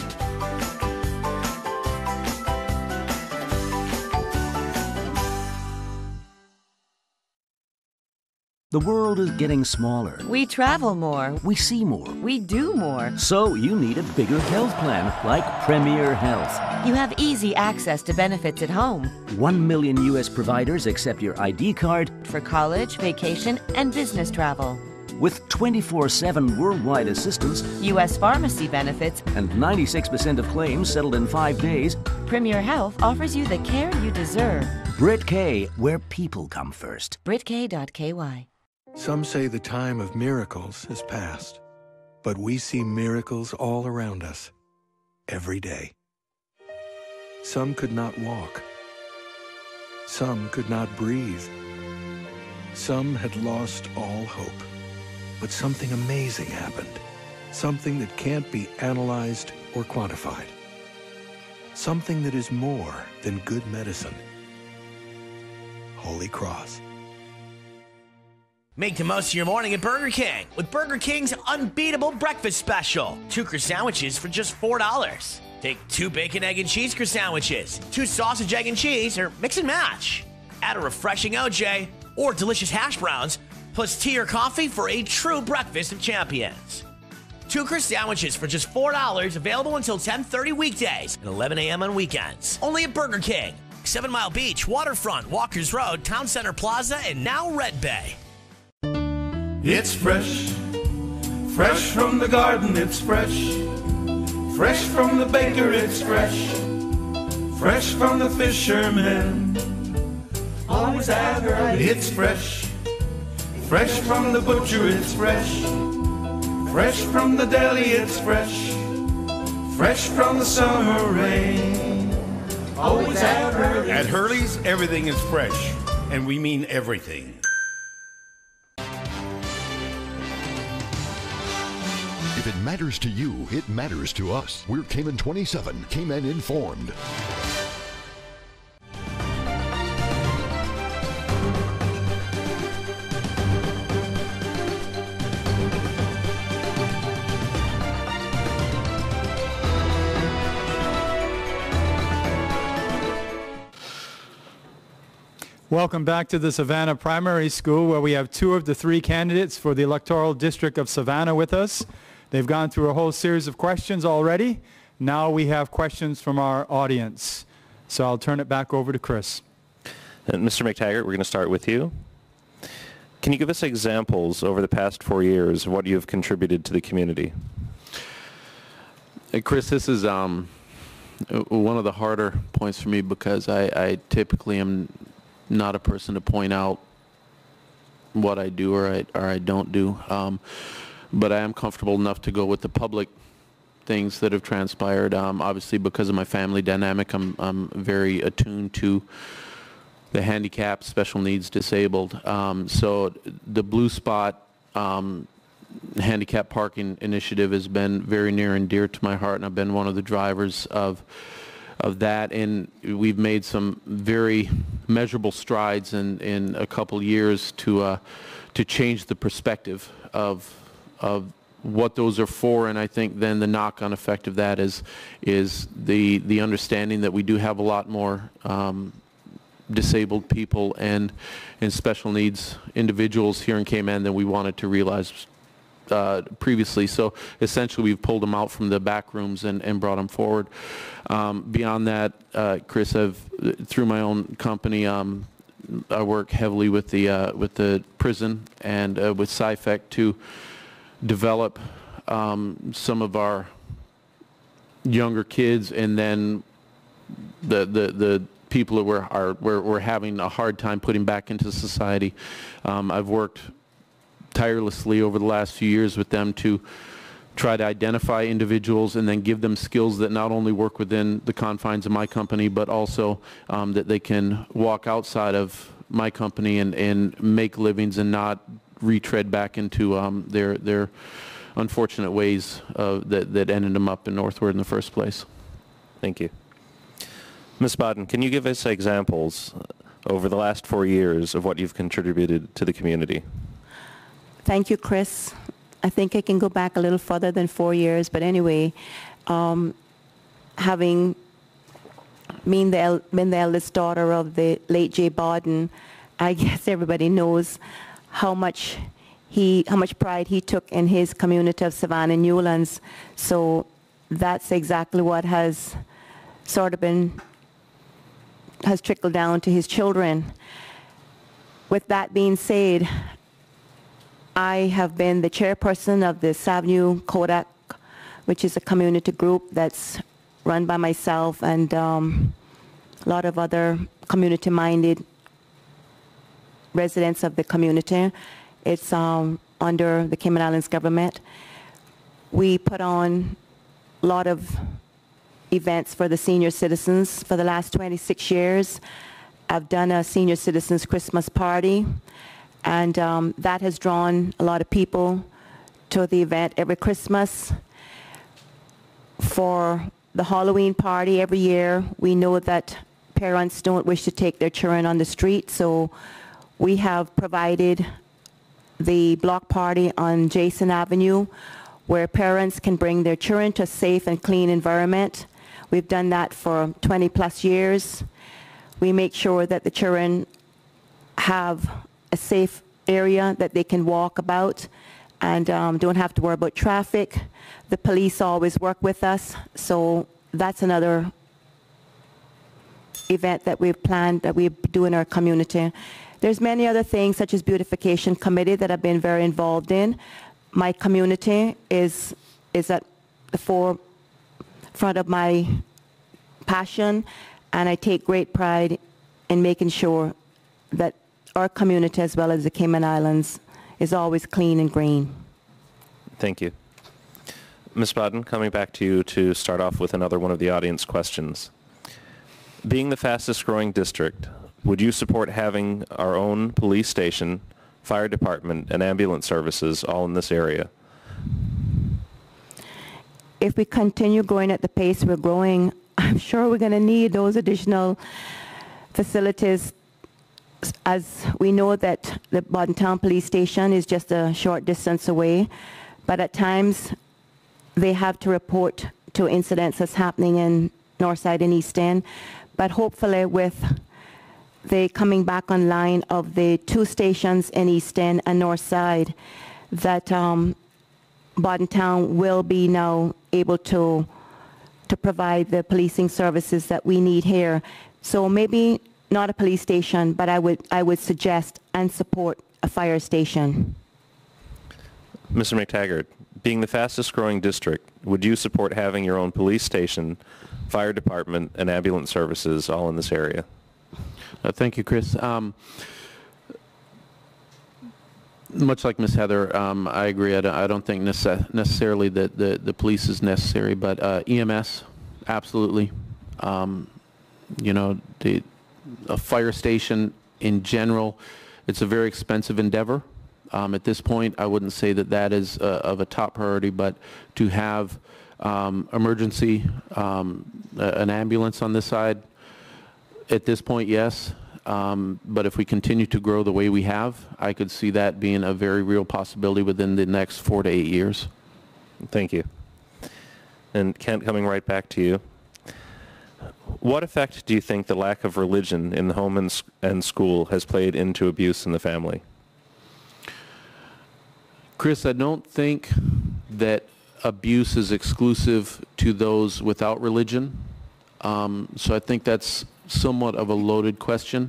V: The world is getting smaller.
N: We travel more.
V: We see more.
N: We do more.
V: So you need a bigger health plan like Premier Health.
N: You have easy access to benefits at home.
V: 1 million U.S. providers accept your ID card
N: for college, vacation, and business travel.
V: With 24/7 worldwide assistance,
N: U.S. pharmacy benefits,
V: and 96% of claims settled in 5 days,
N: Premier Health offers you the care you deserve.
V: Brit K, where people come first.
N: BritK.ky.
W: Some say the time of miracles has passed, but we see miracles all around us, every day. Some could not walk. Some could not breathe. Some had lost all hope. But something amazing happened. Something that can't be analyzed or quantified. Something that is more than good medicine. Holy Cross.
X: Make the most of your morning at Burger King with Burger King's unbeatable breakfast special. 2 croissants for just $4. Take 2 bacon, egg, and cheese croissants, 2 sausage, egg, and cheese, or mix and match. Add a refreshing OJ or delicious hash browns, plus tea or coffee for a true breakfast of champions. 2 croissants for just $4, available until 10:30 weekdays and 11 a.m. on weekends. Only at Burger King, 7 Mile Beach, Waterfront, Walkers Road, Town Center Plaza, and now Red Bay.
Y: It's fresh, fresh from the garden, it's fresh. Fresh from the baker, it's fresh. Fresh from the fisherman, always have her. It's fresh, fresh from the butcher, it's fresh. Fresh from the deli, it's fresh. Fresh from the summer rain. Always at Hurley's. At Hurley's, everything is fresh, and we mean everything.
A: If it matters to you, it matters to us. We're Cayman 27, Cayman Informed.
E: Welcome back to the Savannah Primary School, where we have 2 of the 3 candidates for the electoral district of Savannah with us. They've gone through a whole series of questions already. Now we have questions from our audience. So I'll turn it back over to Chris.
D: And Mr. McTaggart, we're going to start with you. Can you give us examples over the past 4 years of what you have contributed to the community?
L: Chris, this is one of the harder points for me because I typically am not a person to point out what I do or I don't do, but I am comfortable enough to go with the public things that have transpired. Obviously, because of my family dynamic, I'm very attuned to the handicapped, special needs, disabled. So the Blue Spot handicap parking initiative has been very near and dear to my heart, and I've been one of the drivers of that, and we've made some very measurable strides in a couple years to change the perspective of what those are for. And I think then the knock-on effect of that is the understanding that we do have a lot more disabled people and special needs individuals here in Cayman than we wanted to realize previously. So essentially we've pulled them out from the back rooms and brought them forward. Beyond that, Chris, through my own company, I work heavily with the prison and with SciFec to develop some of our younger kids, and then the people that we're having a hard time putting back into society. I've worked tirelessly over the last few years with them to try to identify individuals and then give them skills that not only work within the confines of my company, but also that they can walk outside of my company and make livings and not retread back into their unfortunate ways that ended them up in Northward in the first place.
D: Thank you. Ms. Bodden, can you give us examples over the last 4 years of what you've contributed to the community?
K: Thank you, Chris. I think I can go back a little further than 4 years, but anyway, having been the eldest daughter of the late J. Bodden, I guess everybody knows how much pride he took in his community of Savannah Newlands. So that's exactly what has sort of has trickled down to his children. With that being said, I have been the chairperson of the Savnew Kodak, which is a community group that's run by myself and a lot of other community-minded residents of the community. It's under the Cayman Islands government. We put on a lot of events for the senior citizens for the last 26 years. I've done a senior citizens Christmas party, and that has drawn a lot of people to the event every Christmas. For the Halloween party every year, we know that parents don't wish to take their children on the street, so we have provided the block party on Jason Avenue where parents can bring their children to a safe and clean environment. We've done that for 20 plus years. We make sure that the children have a safe area that they can walk about and don't have to worry about traffic. The police always work with us, so that's another event that we've planned that we do in our community. There's many other things such as beautification committee that I've been very involved in. My community is at the forefront of my passion, and I take great pride in making sure that our community, as well as the Cayman Islands, is always clean and green.
D: Thank you. Ms. Bodden, coming back to you to start off with another one of the audience questions. Being the fastest growing district, would you support having our own police station, fire department, and ambulance services all in this area?
K: If we continue growing at the pace we're growing, I'm sure we're going to need those additional facilities, as we know that the Bordentown Police Station is just a short distance away, but at times they have to report to incidents that's happening in Northside and East End. But hopefully with the coming back online of the 2 stations in East End and Northside, that Bordentown will be now able to provide the policing services that we need here. So maybe not a police station, but I would suggest and support a fire station.
D: Mr. McTaggart, being the fastest growing district, would you support having your own police station, fire department, and ambulance services all in this area?
L: Thank you, Chris. Much like Ms. Heather, I agree. I don't think necessarily that the police is necessary, but EMS, absolutely. You know, a fire station in general, it's a very expensive endeavor. At this point, I wouldn't say that that is of a top priority, but to have emergency, an ambulance on this side, at this point, yes. But if we continue to grow the way we have, I could see that being a very real possibility within the next 4 to 8 years.
D: Thank you. And Kent, coming right back to you. What effect do you think the lack of religion in the home and school has played into abuse in the family?
L: Chris, I don't think that abuse is exclusive to those without religion. So I think that's somewhat of a loaded question.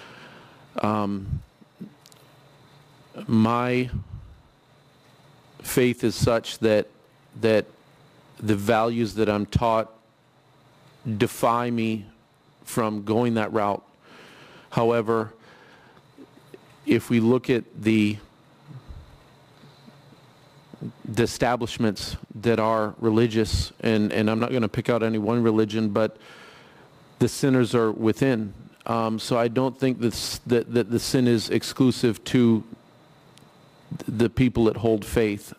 L: My faith is such that the values that I'm taught defy me from going that route. However, if we look at the establishments that are religious, and I'm not going to pick out any one religion, but the sinners are within. So I don't think that the sin is exclusive to the people that hold faith.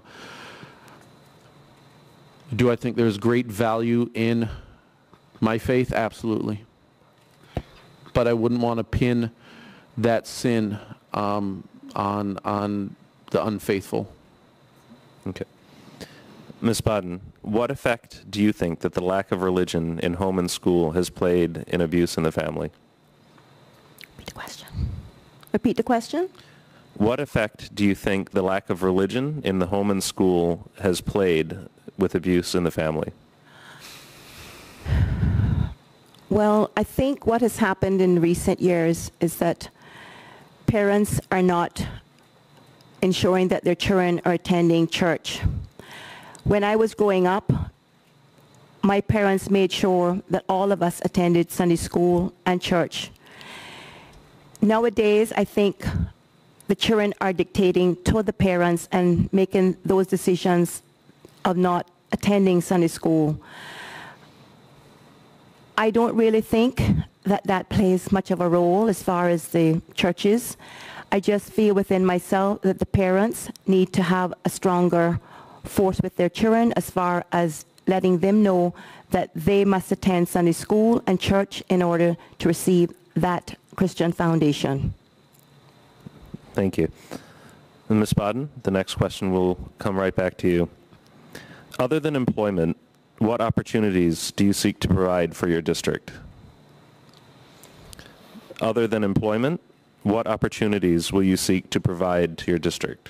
L: Do I think there's great value in my faith? Absolutely. But I wouldn't want to pin that sin on the unfaithful.
D: Okay. Ms. Bodden, what effect do you think that the lack of religion in home and school has played in abuse in the family?
K: Repeat the question. Repeat the question?
D: What effect do you think the lack of religion in the home and school has played with abuse in the family?
K: Well, I think what has happened in recent years is that parents are not ensuring that their children are attending church. When I was growing up, my parents made sure that all of us attended Sunday school and church. Nowadays, I think the children are dictating to the parents and making those decisions of not attending Sunday school. I don't really think that that plays much of a role as far as the churches. I just feel within myself that the parents need to have a stronger force with their children as far as letting them know that they must attend Sunday school and church in order to receive that Christian foundation.
D: Thank you. And Ms. Bodden, the next question will come right back to you. Other than employment, what opportunities do you seek to provide for your district? Other than employment, what opportunities will you seek to provide to your district?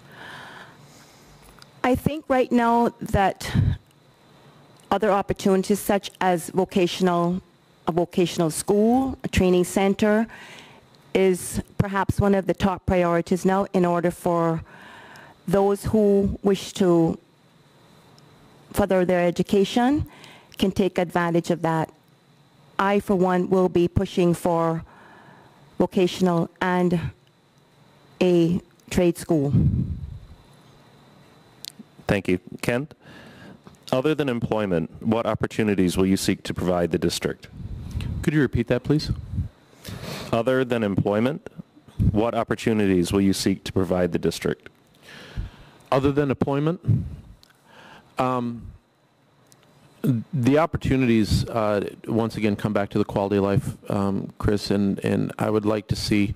K: I think right now that other opportunities such as a vocational school, a training center, is perhaps one of the top priorities now in order for those who wish to further their education can take advantage of that. I, for one, will be pushing for vocational and a trade school.
D: Thank you. Kent, other than employment, what opportunities will you seek to provide the district?
L: Could you repeat that, please?
D: Other than employment, what opportunities will you seek to provide the district?
L: Other than employment, the opportunities, once again, come back to the quality of life, Chris, and I would like to see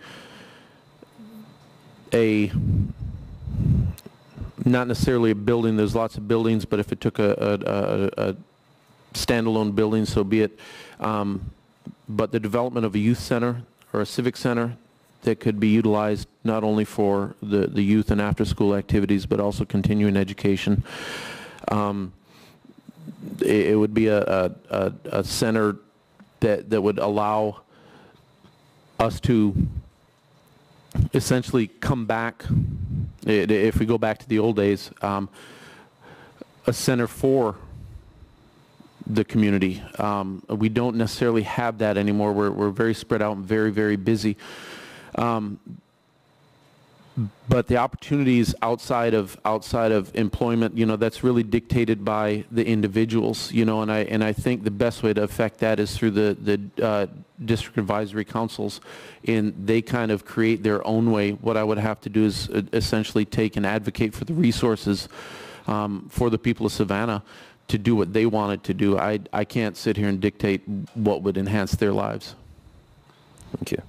L: not necessarily a building, there's lots of buildings, but if it took a standalone building, so be it, but the development of a youth center or a civic center that could be utilized not only for the youth and after-school activities, but also continuing education. It would be a center that would allow us to essentially come back, if we go back to the old days, a center for the community. We don't necessarily have that anymore. We're very spread out and very, very busy. But the opportunities outside of employment, you know, that's really dictated by the individuals, you know, and I think the best way to affect that is through the district advisory councils, and they kind of create their own way. What I would have to do is essentially take and advocate for the resources for the people of Savannah to do what they wanted to do. I can't sit here and dictate what would enhance their lives.
D: Thank you.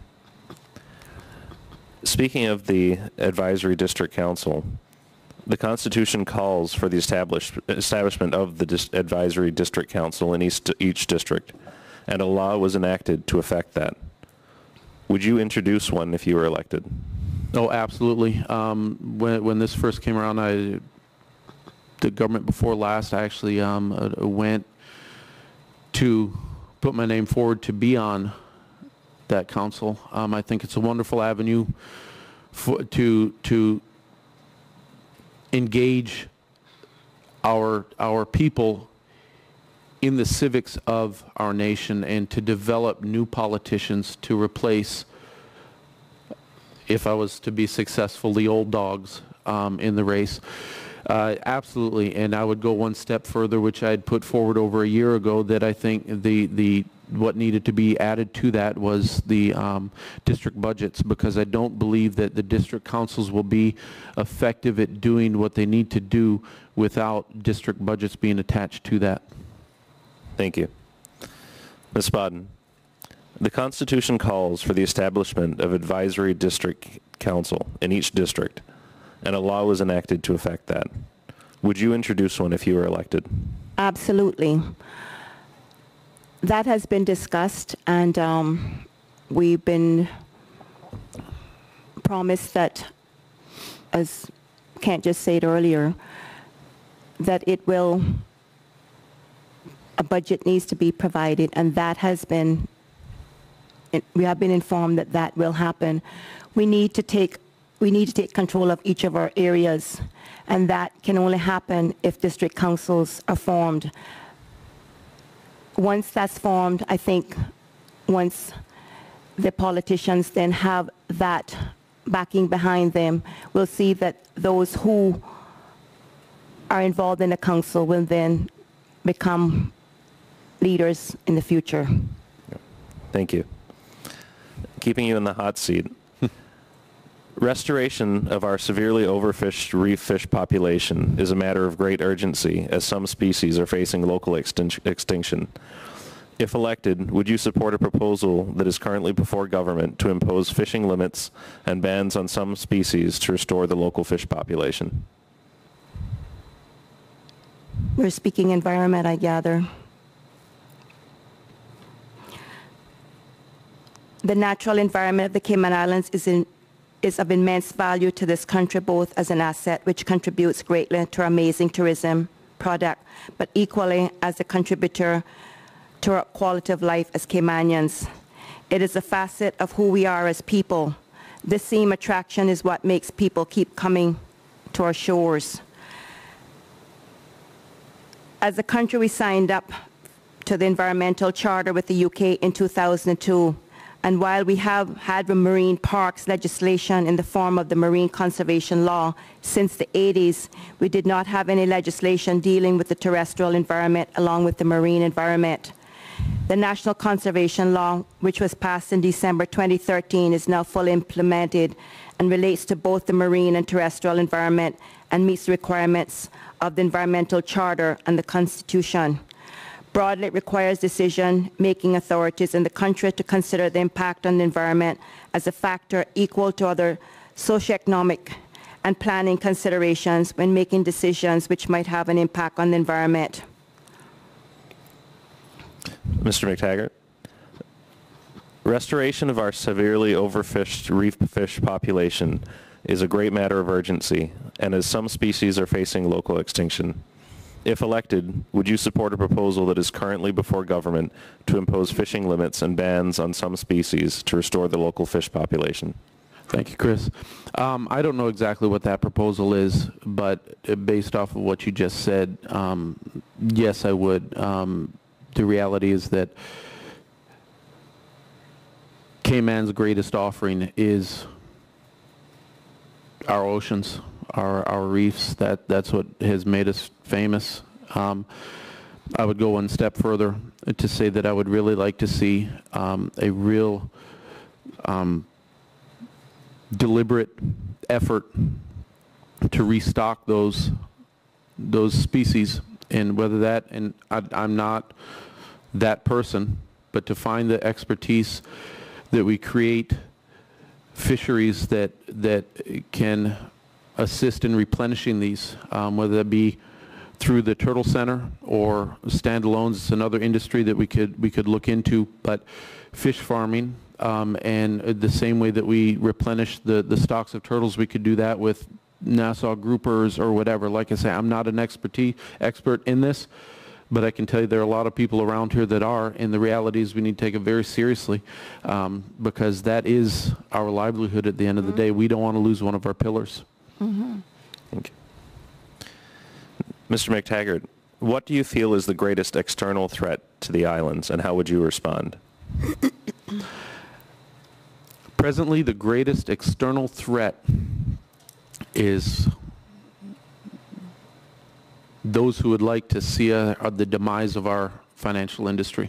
D: Speaking of the Advisory District Council, the Constitution calls for the establishment of the Advisory District Council in each district, and a law was enacted to effect that. Would you introduce one if you were elected?
L: Oh, absolutely. When this first came around, the government before last, I actually went to put my name forward to be on that council. I think it's a wonderful avenue to engage our people in the civics of our nation and to develop new politicians to replace, if I was to be successful, the old dogs in the race. Absolutely, and I would go one step further, which I had put forward over a year ago, that I think what needed to be added to that was the district budgets, because I don't believe that the district councils will be effective at doing what they need to do without district budgets being attached to that.
D: Thank you. Ms. Bodden, the Constitution calls for the establishment of advisory district council in each district, and a law was enacted to effect that. Would you introduce one if you were elected?
K: Absolutely. That has been discussed, and we've been promised that, as Kent just said earlier, that a budget needs to be provided, and that has been, we have been informed that that will happen. We need to take control of each of our areas, and that can only happen if district councils are formed. Once that's formed, I think once the politicians then have that backing behind them, we'll see that those who are involved in the council will then become leaders in the future.
D: Thank you. Keeping you in the hot seat. Restoration of our severely overfished reef fish population is a matter of great urgency, as some species are facing local extinction. If elected, would you support a proposal that is currently before government to impose fishing limits and bans on some species to restore the local fish population?
K: We're speaking environment, I gather. The natural environment of the Cayman Islands is of immense value to this country, both as an asset which contributes greatly to our amazing tourism product, but equally as a contributor to our quality of life as Caymanians. It is a facet of who we are as people. This same attraction is what makes people keep coming to our shores. As a country, we signed up to the Environmental Charter with the UK in 2002. And while we have had marine parks legislation in the form of the Marine Conservation Law since the 80s, we did not have any legislation dealing with the terrestrial environment along with the marine environment. The National Conservation Law, which was passed in December 2013, is now fully implemented and relates to both the marine and terrestrial environment and meets the requirements of the Environmental Charter and the Constitution. Broadly, it requires decision-making authorities in the country to consider the impact on the environment as a factor equal to other socioeconomic and planning considerations when making decisions which might have an impact on the environment.
D: Mr. McTaggart, restoration of our severely overfished reef fish population is a great matter of urgency, and as some species are facing local extinction. If elected, would you support a proposal that is currently before government to impose fishing limits and bans on some species to restore the local fish population?
L: Thank you, Chris. I don't know exactly what that proposal is, but based off of what you just said, yes, I would. The reality is that Cayman's greatest offering is our oceans, our reefs. That's what has made us famous. I would go one step further to say that I would really like to see a real deliberate effort to restock those species, and whether that, and I'm not that person, but to find the expertise that we create fisheries that can assist in replenishing these, whether that be through the Turtle Center or standalones. It's another industry that we could look into, but fish farming, and the same way that we replenish the stocks of turtles, we could do that with Nassau groupers or whatever. Like I say, I'm not an expert in this, but I can tell you there are a lot of people around here that are, and the reality is we need to take it very seriously, because that is our livelihood at the end of the day. We don't want to lose one of our pillars.
K: Mm-hmm.
D: Thank you. Mr. McTaggart, what do you feel is the greatest external threat to the islands, and how would you respond?
L: Presently, the greatest external threat is those who would like to see the demise of our financial industry.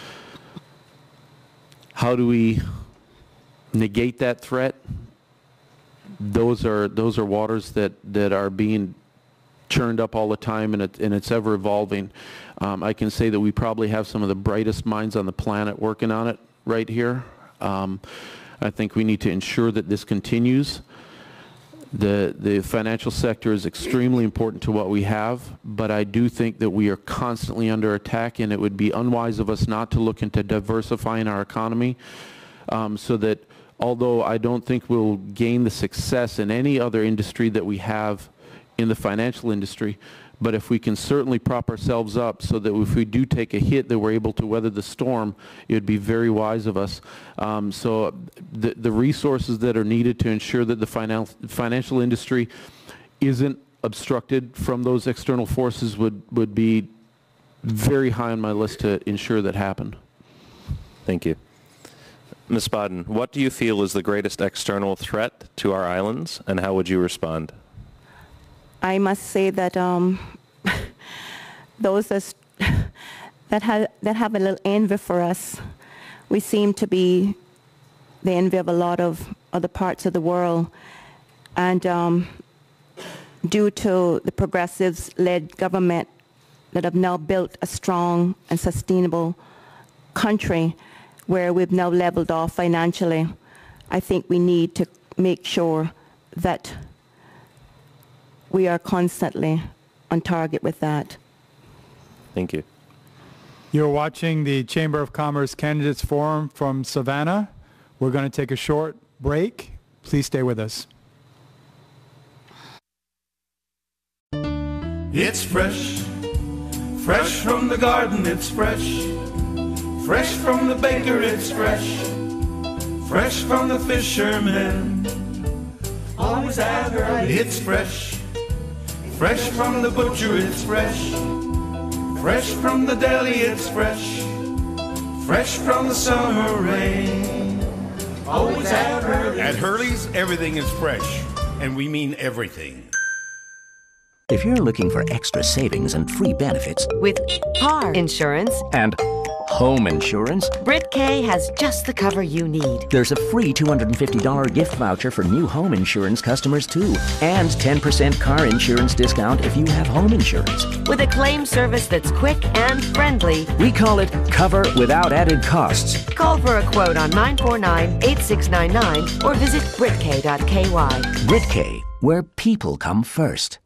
L: How do we negate that threat? Those are waters that are being churned up all the time, and it's ever evolving. I can say that we probably have some of the brightest minds on the planet working on it right here. I think we need to ensure that this continues. The financial sector is extremely important to what we have, but I do think that we are constantly under attack, and it would be unwise of us not to look into diversifying our economy, so that although I don't think we'll gain the success in any other industry that we have in the financial industry, but if we can certainly prop ourselves up so that if we do take a hit that we're able to weather the storm, it would be very wise of us. So the resources that are needed to ensure that the financial industry isn't obstructed from those external forces would be very high on my list to ensure that happen.
D: Thank you. Ms. Bodden, what do you feel is the greatest external threat to our islands, and how would you respond?
K: I must say that those that have a little envy for us, we seem to be the envy of a lot of other parts of the world, and due to the progressives-led government that have now built a strong and sustainable country where we've now leveled off financially, I think we need to make sure that we are constantly on target with that.
D: Thank you.
E: You're watching the Chamber of Commerce Candidates Forum from Savannah. We're going to take a short break. Please stay with us.
Y: It's fresh, fresh from the garden, it's fresh, fresh from the baker, it's fresh, fresh from the fisherman. Always have heard it's fresh. Fresh from the butcher, it's fresh. Fresh from the deli, it's fresh. Fresh from the summer rain. Always have Hurley.
B: At Hurley's, everything is fresh, and we mean everything.
V: If you're looking for extra savings and free benefits
N: with car insurance
V: and home insurance?
N: BritK has just the cover you need.
V: There's a free $250 gift voucher for new home insurance customers too, and 10% car insurance discount if you have home insurance.
N: With a claim service that's quick and friendly,
V: We call it cover without added costs.
N: call for a quote on 949-8699 or visit britk.ky.
V: BritK, where people come first.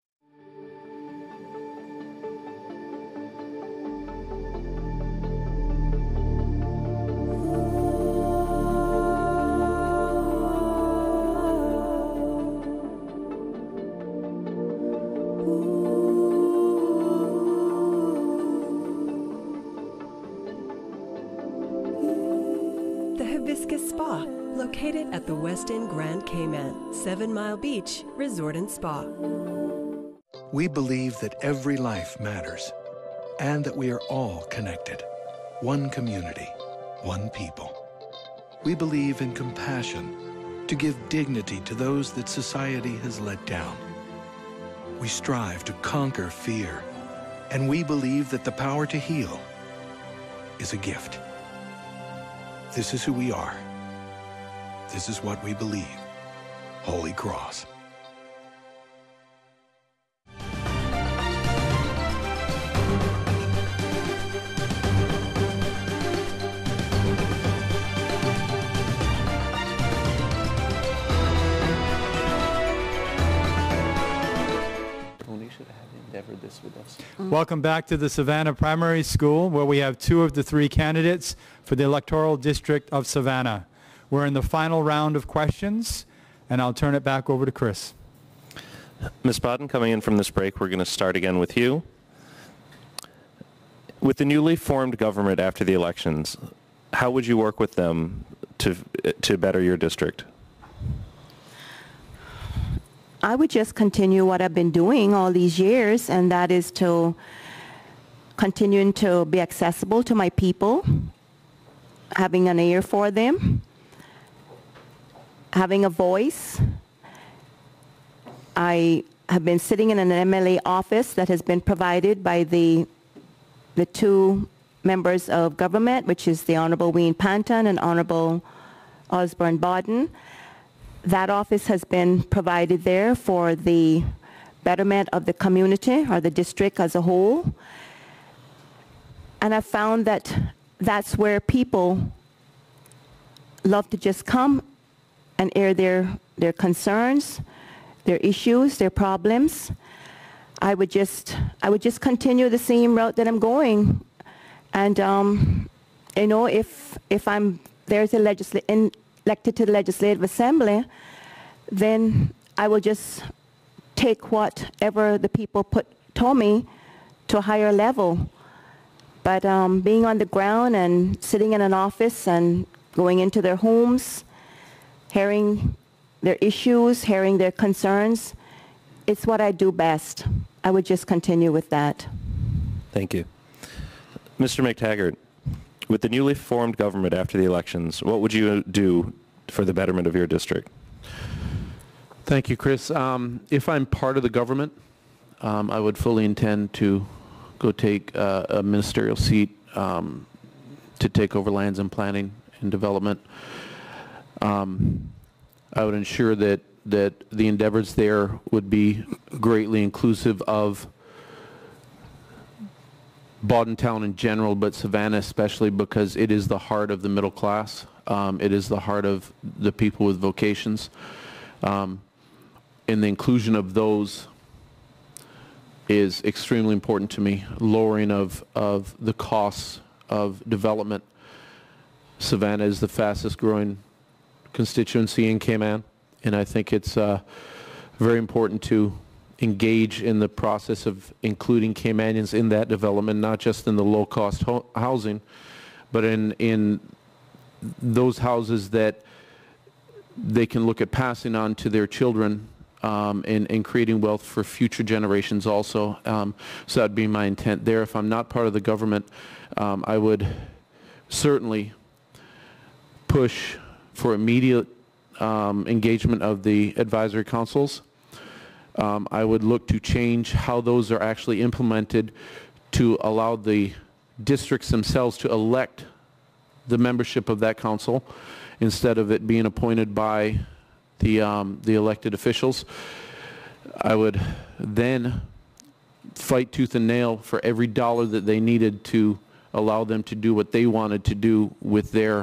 C: The Hibiscus Spa, located at the West End Grand Cayman, 7 Mile Beach Resort and Spa.
W: We believe that every life matters and that we are all connected. One community, one people. We believe in compassion to give dignity to those that society has let down. We strive to conquer fear, and we believe that the power to heal is a gift. This is who we are. This is what we believe. Holy Cross.
E: Welcome back to the Savannah Primary School, where we have 2 of the 3 candidates for the electoral district of Savannah. We're in the final round of questions, and I'll turn it back over to Chris.
D: Ms. Bodden, coming in from this break, we're going to start again with you. With the newly formed government after the elections, how would you work with them to better your district?
K: I would just continue what I've been doing all these years, and that is to continuing to be accessible to my people, having an ear for them, having a voice. I have been sitting in an MLA office that has been provided by the 2 members of government, which is the Honorable Wayne Panton and Honorable Osborne Bodden. That office has been provided there for the betterment of the community or the district as a whole. And I found that that's where people love to just come and air their concerns, their issues, their problems. I would just continue the same route that I'm going. And you know, if I'm there's a elected to the Legislative Assembly, then I will just take whatever the people told me to a higher level. But being on the ground and sitting in an office and going into their homes, hearing their issues, hearing their concerns, it's what I do best. I would just continue with that.
D: Thank you. Mr. McTaggart, with the newly formed government after the elections, what would you do for the betterment of your district?
L: Thank you, Chris. If I'm part of the government, I would fully intend to go take a ministerial seat to take over lands and planning and development. I would ensure that the endeavors there would be greatly inclusive of Boddentown in general, but Savannah especially, because it is the heart of the middle class. It is the heart of the people with vocations. And the inclusion of those is extremely important to me. Lowering of the costs of development. Savannah is the fastest growing constituency in Cayman, and I think it's very important to engage in the process of including Caymanians in that development, not just in the low-cost housing, but in those houses that they can look at passing on to their children and creating wealth for future generations also. So that would be my intent there. If I'm not part of the government, I would certainly push for immediate engagement of the advisory councils. I would look to change how those are actually implemented to allow the districts themselves to elect the membership of that council instead of it being appointed by the elected officials. I would then fight tooth and nail for every dollar that they needed to allow them to do what they wanted to do with their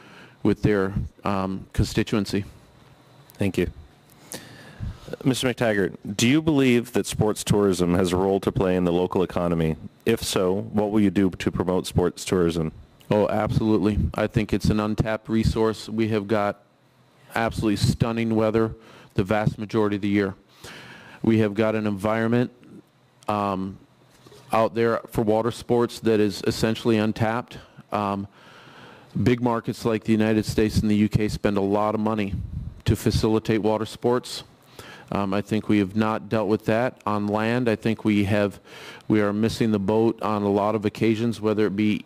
L: constituency.
D: Thank you. Mr. McTaggart, do you believe that sports tourism has a role to play in the local economy? If so, what will you do to promote sports tourism?
L: Oh, absolutely. I think it's an untapped resource. We have got absolutely stunning weather the vast majority of the year. We have got an environment out there for water sports that is essentially untapped. Big markets like the United States and the UK spend a lot of money to facilitate water sports. I think we have not dealt with that on land. I think we are missing the boat on a lot of occasions, whether it be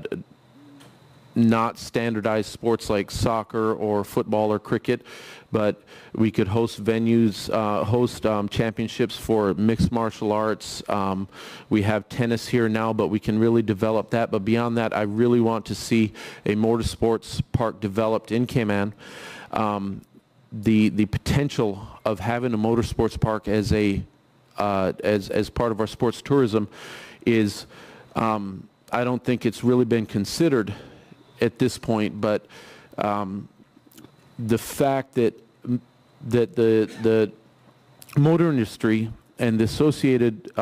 L: not standardized sports like soccer or football or cricket, but we could host venues, championships for mixed martial arts. We have tennis here now, but we can really develop that. But beyond that, I really want to see a motorsports park developed in Cayman. The potential of having a motorsports park as part of our sports tourism is, I don't think it's really been considered at this point, but the fact that the motor industry and the associated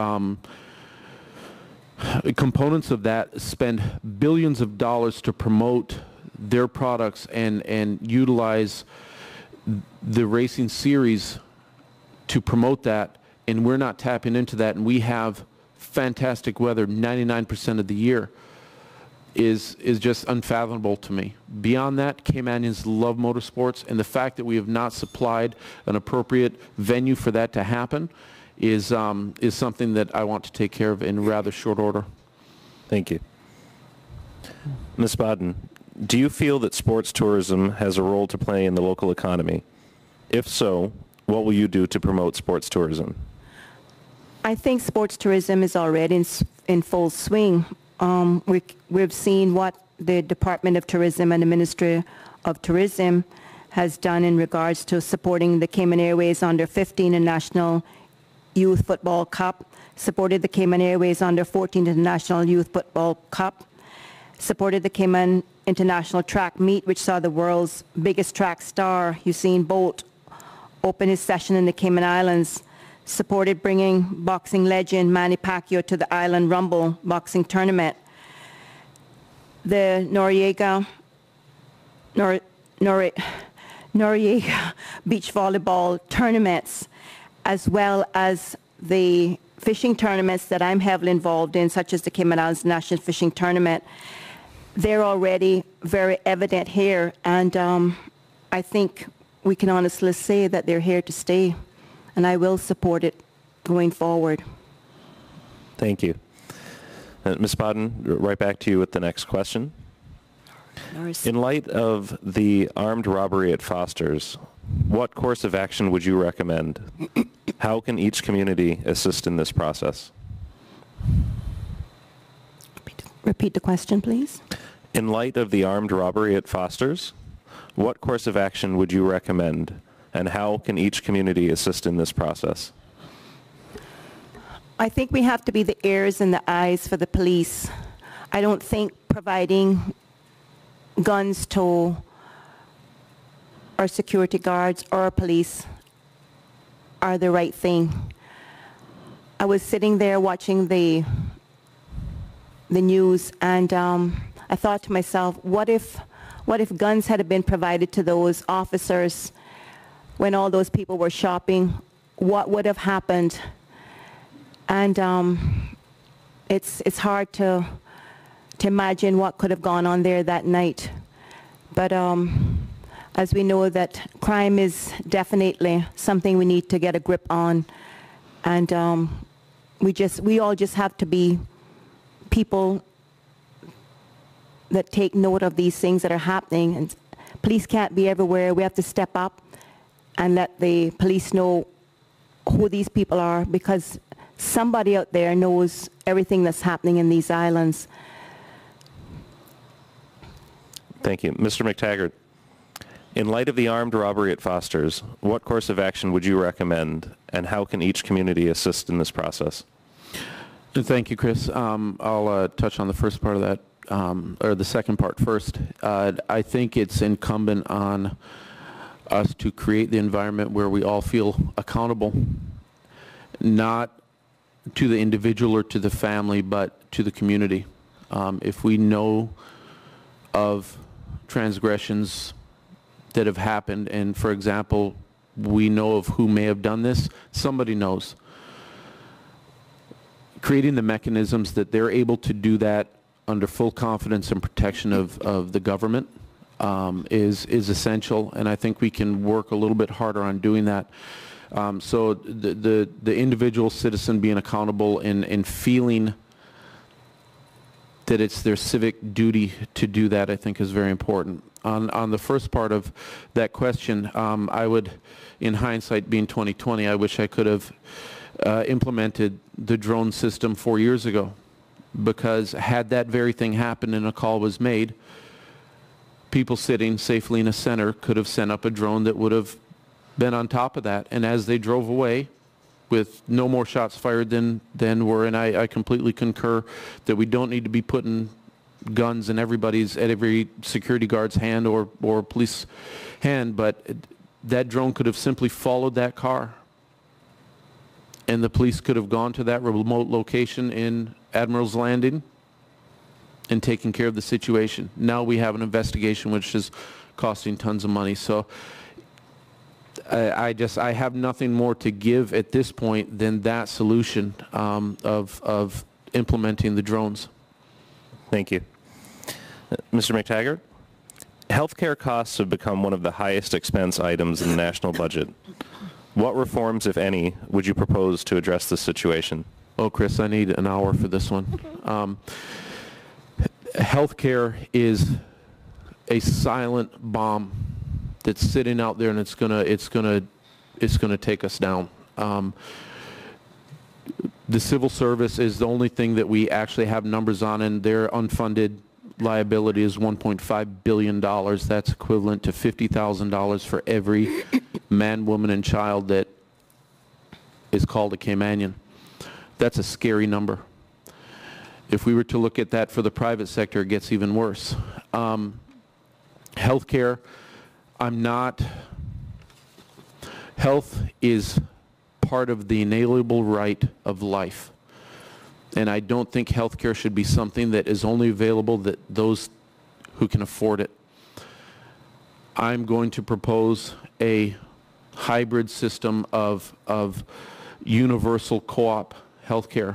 L: components of that spend billions of dollars to promote their products and utilize the racing series to promote that, and we're not tapping into that, and we have fantastic weather 99% of the year, is just unfathomable to me. Beyond that, Caymanians love motorsports, and the fact that we have not supplied an appropriate venue for that to happen is something that I want to take care of in rather short order.
D: Thank you. Ms. Baden, do you feel that sports tourism has a role to play in the local economy? If so, what will you do to promote sports tourism?
K: I think sports tourism is already in full swing. We've seen what the Department of Tourism and the Ministry of Tourism has done in regards to supporting the Cayman Airways Under 15 and National Youth Football Cup, supported the Cayman Airways Under 14 International Youth Football Cup, supported the Cayman International Track Meet, which saw the world's biggest track star, Usain Bolt, open his session in the Cayman Islands, supported bringing boxing legend Manny Pacquiao to the Island Rumble boxing tournament. The Noriega beach volleyball tournaments, as well as the fishing tournaments that I'm heavily involved in, such as the Cayman Islands National Fishing Tournament. They're already very evident here, and I think we can honestly say that they're here to stay, and I will support it going forward.
D: Thank you. Ms. Baden, right back to you with the next question. In light of the armed robbery at Foster's, what course of action would you recommend? How can each community assist in this process?
K: Repeat the question, please.
D: In light of the armed robbery at Foster's, what course of action would you recommend, and how can each community assist in this process?
K: I think we have to be the ears and the eyes for the police. I don't think providing guns to our security guards or our police are the right thing. I was sitting there watching the news, and I thought to myself, what if guns had been provided to those officers when all those people were shopping? What would have happened? And it's hard to imagine what could have gone on there that night. But as we know, that crime is definitely something we need to get a grip on, and we all just have to be people that take note of these things that are happening. And police can't be everywhere. We have to step up and let the police know who these people are, because somebody out there knows everything that's happening in these islands.
D: Thank you. Mr. McTaggart, in light of the armed robbery at Foster's, what course of action would you recommend, and how can each community assist in this process?
L: Thank you, Chris. I'll touch on the first part of that, or the second part first. I think it's incumbent on us to create the environment where we all feel accountable, not to the individual or to the family, but to the community. If we know of transgressions that have happened, and for example, we know of who may have done this, somebody knows. Creating the mechanisms that they're able to do that under full confidence and protection of the government is essential, and I think we can work a little bit harder on doing that. So the individual citizen being accountable and feeling that it's their civic duty to do that, I think, is very important. On the first part of that question, I would, in hindsight being 2020, I wish I could have implemented the drone system 4 years ago, because had that very thing happened and a call was made, people sitting safely in a center could have sent up a drone that would have been on top of that, and as they drove away with no more shots fired than were, and I completely concur that we don't need to be putting guns in every security guard's hand or police hand, but that drone could have simply followed that car, and the police could have gone to that remote location in Admiral's Landing and taken care of the situation. Now we have an investigation which is costing tons of money. So I have nothing more to give at this point than that solution of implementing the drones.
D: Thank you. Mr. McTaggart, healthcare costs have become one of the highest expense items in the national budget. What reforms, if any, would you propose to address this situation?
L: Oh, Chris, I need an hour for this one. Healthcare is a silent bomb that's sitting out there, and it's gonna take us down. The civil service is the only thing that we actually have numbers on, and their unfunded liability is $1.5 billion. That's equivalent to $50,000 for every man, woman, and child that is called a Caymanian. That's a scary number. If we were to look at that for the private sector, it gets even worse. Healthcare, health is part of the inalienable right of life. And I don't think healthcare should be something that is only available to those who can afford it. I'm going to propose a hybrid system of universal co-op healthcare.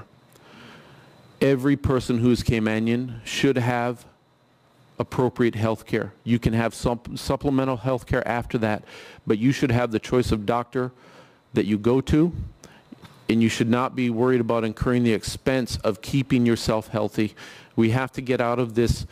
L: Every person who is Caymanian should have appropriate health care. You can have supplemental health care after that, but you should have the choice of doctor that you go to, and you should not be worried about incurring the expense of keeping yourself healthy. We have to get out of this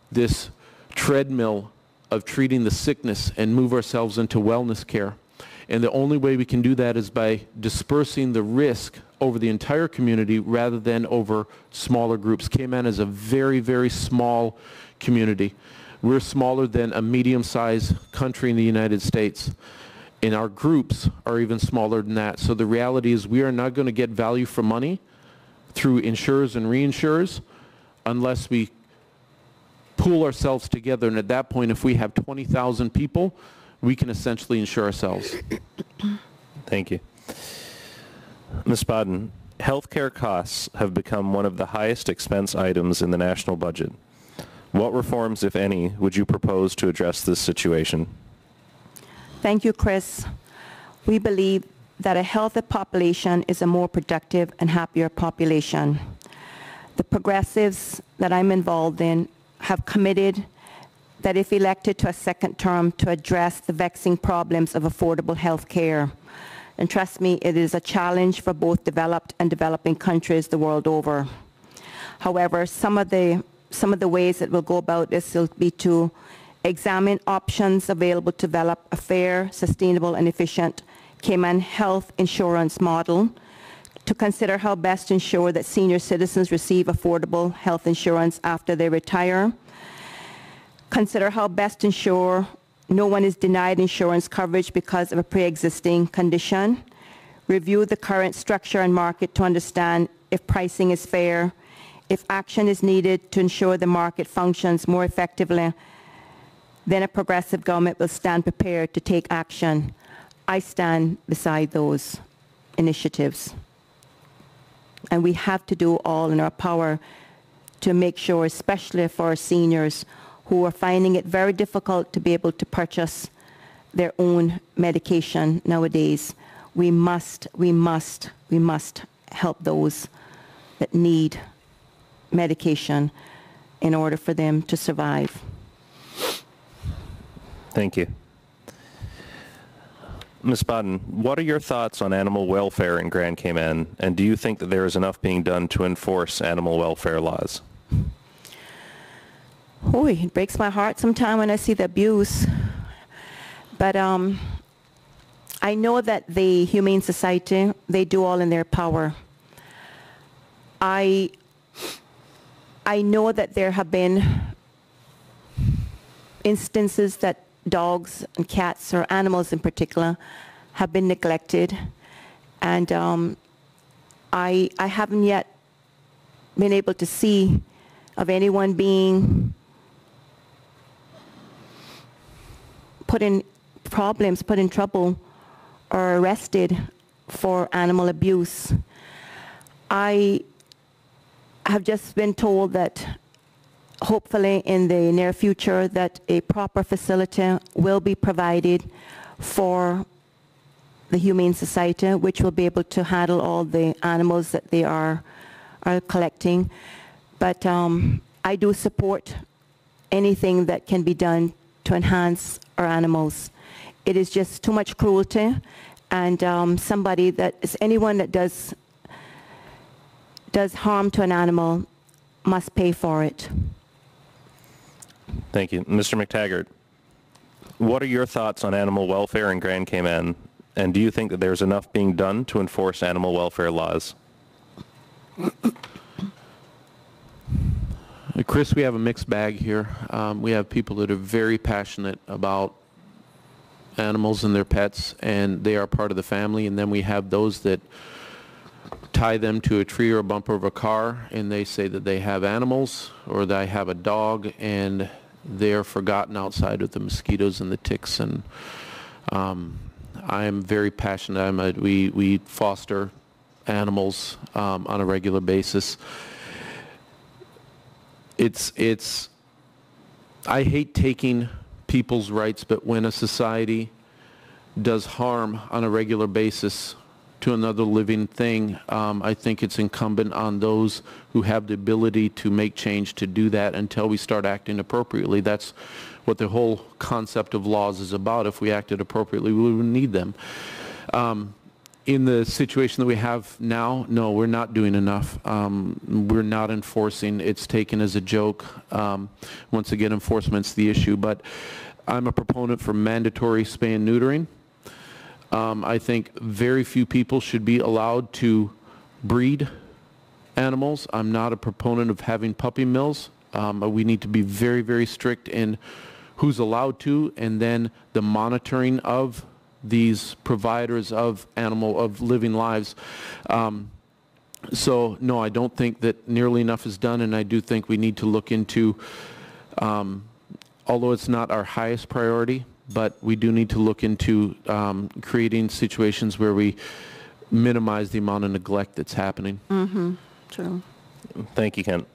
L: treadmill of treating the sickness and move ourselves into wellness care. And the only way we can do that is by dispersing the risk over the entire community rather than over smaller groups. Cayman is a very, very small community. We're smaller than a medium-sized country in the United States, and our groups are even smaller than that. So the reality is we are not going to get value for money through insurers and reinsurers unless we pool ourselves together, and at that point, if we have 20,000 people, we can essentially insure ourselves.
D: Thank you. Ms. Baden, healthcare costs have become one of the highest expense items in the national budget. What reforms, if any, would you propose to address this situation?
K: Thank you, Chris. We believe that a healthy population is a more productive and happier population. The progressives that I'm involved in have committed that if elected to a second term to address the vexing problems of affordable health care. And trust me, it is a challenge for both developed and developing countries the world over. However, some of the ways that we'll go about this will be to examine options available to develop a fair, sustainable, and efficient Cayman health insurance model, to consider how best to ensure that senior citizens receive affordable health insurance after they retire, Consider how best to ensure no one is denied insurance coverage because of a pre-existing condition. Review the current structure and market to understand if pricing is fair. If action is needed to ensure the market functions more effectively, then a progressive government will stand prepared to take action. I stand beside those initiatives. And we have to do all in our power to make sure, especially for our seniors who are finding it very difficult to be able to purchase their own medication nowadays. We must help those that need medication in order for them to survive.
D: Thank you. Ms. Bodden, what are your thoughts on animal welfare in Grand Cayman, and do you think that there is enough being done to enforce animal welfare laws?
K: Oh, it breaks my heart sometimes when I see the abuse. But I know that the Humane Society, they do all in their power. I know that there have been instances that dogs and cats, or animals in particular, have been neglected. And I haven't yet been able to see of anyone being put in problems, put in trouble, or arrested for animal abuse. I have just been told that hopefully in the near future that a proper facility will be provided for the Humane Society, which will be able to handle all the animals that they are collecting. But I do support anything that can be done to enhance our animals. It is just too much cruelty, and anyone that does harm to an animal must pay for it.
D: Thank you. Mr. McTaggart, what are your thoughts on animal welfare in Grand Cayman, and do you think that there's enough being done to enforce animal welfare laws?
L: Chris, we have a mixed bag here. We have people that are very passionate about animals and their pets, and they are part of the family, and then we have those that tie them to a tree or a bumper of a car, and they say that they have animals, or they have a dog, and they're forgotten outside with the mosquitoes and the ticks. And I am very passionate. We foster animals on a regular basis. I hate taking people's rights, but when a society does harm on a regular basis to another living thing, I think it's incumbent on those who have the ability to make change to do that until we start acting appropriately. That's what the whole concept of laws is about. If we acted appropriately, we wouldn't need them. In the situation that we have now, no, we're not doing enough. We're not enforcing. It's taken as a joke. Once again, enforcement's the issue, but I'm a proponent for mandatory spay and neutering. I think very few people should be allowed to breed animals. I'm not a proponent of having puppy mills. We need to be very, very strict in who's allowed to, and then the monitoring of these providers of living lives. So no, I don't think that nearly enough is done, and I do think we need to look into, although it's not our highest priority, but we do need to look into creating situations where we minimize the amount of neglect that's happening.
K: Mm-hmm. True.
D: Thank you, Kent.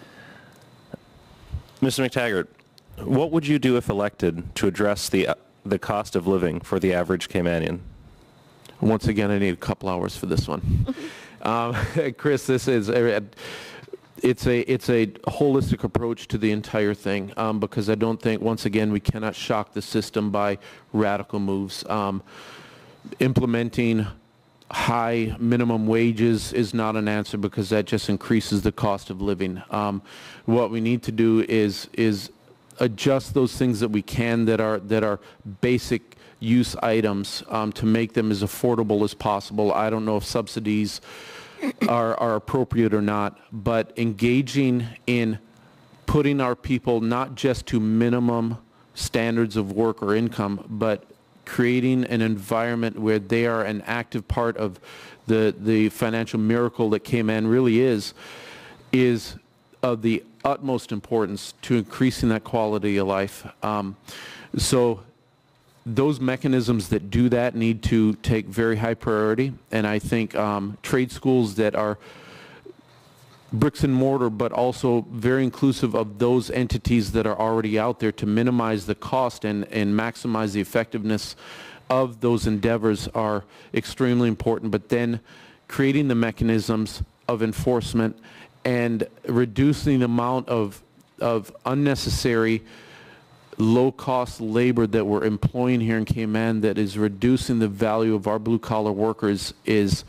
D: Mr. McTaggart, what would you do if elected to address the cost of living for the average Caymanian?
L: Once again, I need a couple hours for this one. Chris, this is it's a holistic approach to the entire thing, because I don't think, once again, we cannot shock the system by radical moves. Implementing high minimum wages is not an answer, because that just increases the cost of living. What we need to do is adjust those things that we can that are basic use items, to make them as affordable as possible. I don't know if subsidies are appropriate or not, but engaging in putting our people not just to minimum standards of work or income, but creating an environment where they are an active part of the financial miracle that Cayman really is of the utmost importance to increasing that quality of life. So those mechanisms that do that need to take very high priority, and I think trade schools that are bricks and mortar, but also very inclusive of those entities that are already out there to minimize the cost and maximize the effectiveness of those endeavors are extremely important. But then creating the mechanisms of enforcement and reducing the amount of unnecessary low-cost labor that we're employing here in Cayman that is reducing the value of our blue-collar workers is,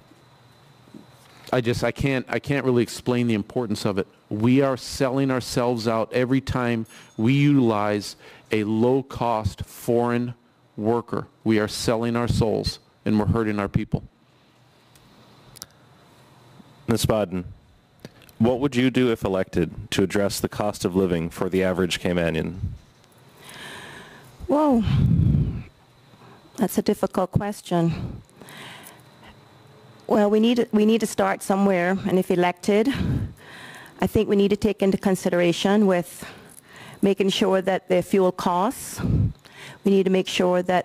L: I can't really explain the importance of it. We are selling ourselves out every time we utilize a low-cost foreign worker. We are selling our souls, and we're hurting our people.
D: Ms. Bodden, what would you do if elected to address the cost of living for the average Caymanian?
K: Whoa, that's a difficult question. Well, we need to start somewhere, and if elected, I think we need to take into consideration with making sure that the fuel costs. We need to make sure that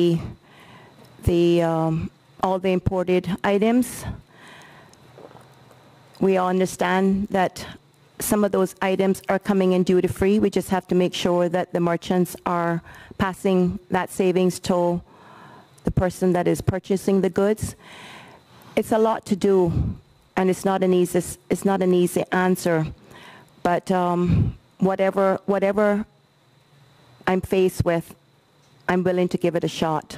K: all the imported items. We all understand that some of those items are coming in duty-free. We just have to make sure that the merchants are passing that savings to the person that is purchasing the goods. It's a lot to do, and it's not an easy answer. But whatever I'm faced with, I'm willing to give it a shot.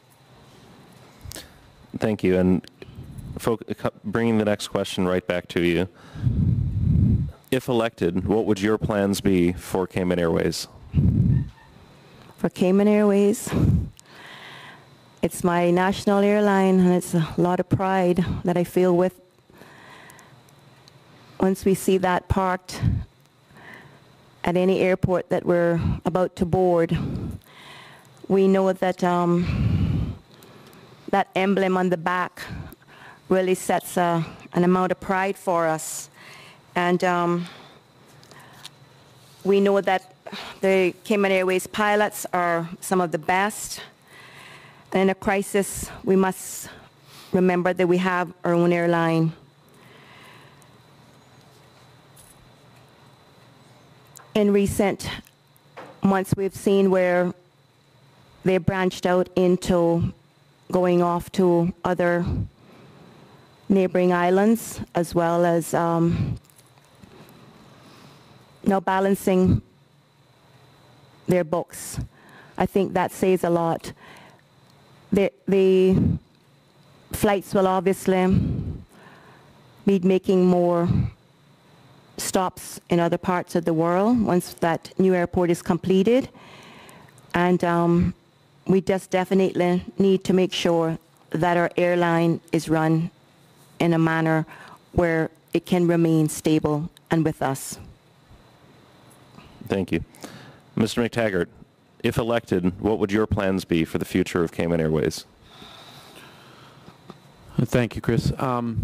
D: Thank you. And bringing the next question right back to you. If elected, what would your plans be for Cayman Airways?
K: For Cayman Airways, it's my national airline, and it's a lot of pride that I feel with. Once we see that parked at any airport that we're about to board, we know that that emblem on the back really sets an amount of pride for us. And we know that the Cayman Airways pilots are some of the best. And in a crisis, we must remember that we have our own airline. In recent months, we've seen where they branched out into going off to other neighboring islands, as well as now balancing their books. I think that says a lot. The flights will obviously be making more stops in other parts of the world once that new airport is completed. And we just definitely need to make sure that our airline is run in a manner where it can remain stable and with us.
D: Thank you. Mr. McTaggart, if elected, what would your plans be for the future of Cayman Airways?
L: Thank you, Chris.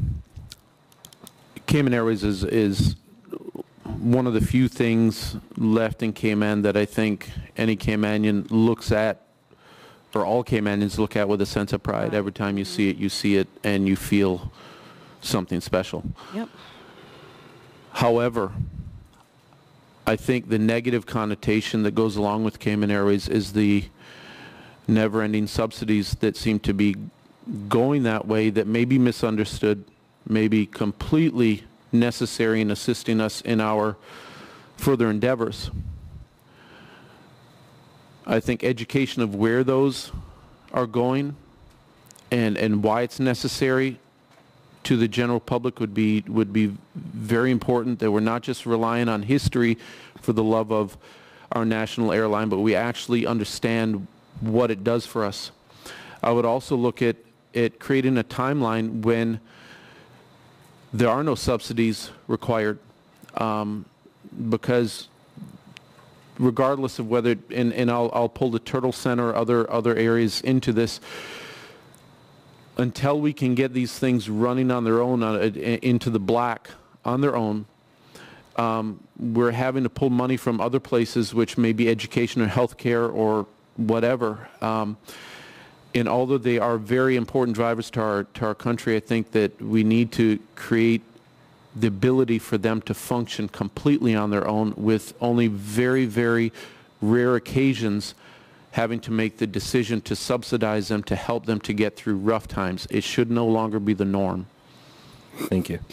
L: Cayman Airways is one of the few things left in Cayman that I think any Caymanian looks at, or all Caymanians look at with a sense of pride. Every time you see it, and you feel something special.
K: Yep.
L: However, I think the negative connotation that goes along with Cayman Airways is the never-ending subsidies that seem to be going that way, that may be misunderstood, may be completely necessary in assisting us in our further endeavors. I think education of where those are going and why it's necessary to the general public would be very important, that we're not just relying on history for the love of our national airline, but we actually understand what it does for us. I would also look at creating a timeline when there are no subsidies required. because regardless of whether, and I'll pull the Turtle Center or other areas into this, until we can get these things running on their own, into the black on their own, we're having to pull money from other places, which may be education or healthcare or whatever. And although they are very important drivers to our country, I think that we need to create the ability for them to function completely on their own, with only very, very rare occasions having to make the decision to subsidize them to help them to get through rough times. It should no longer be the norm.
D: Thank you.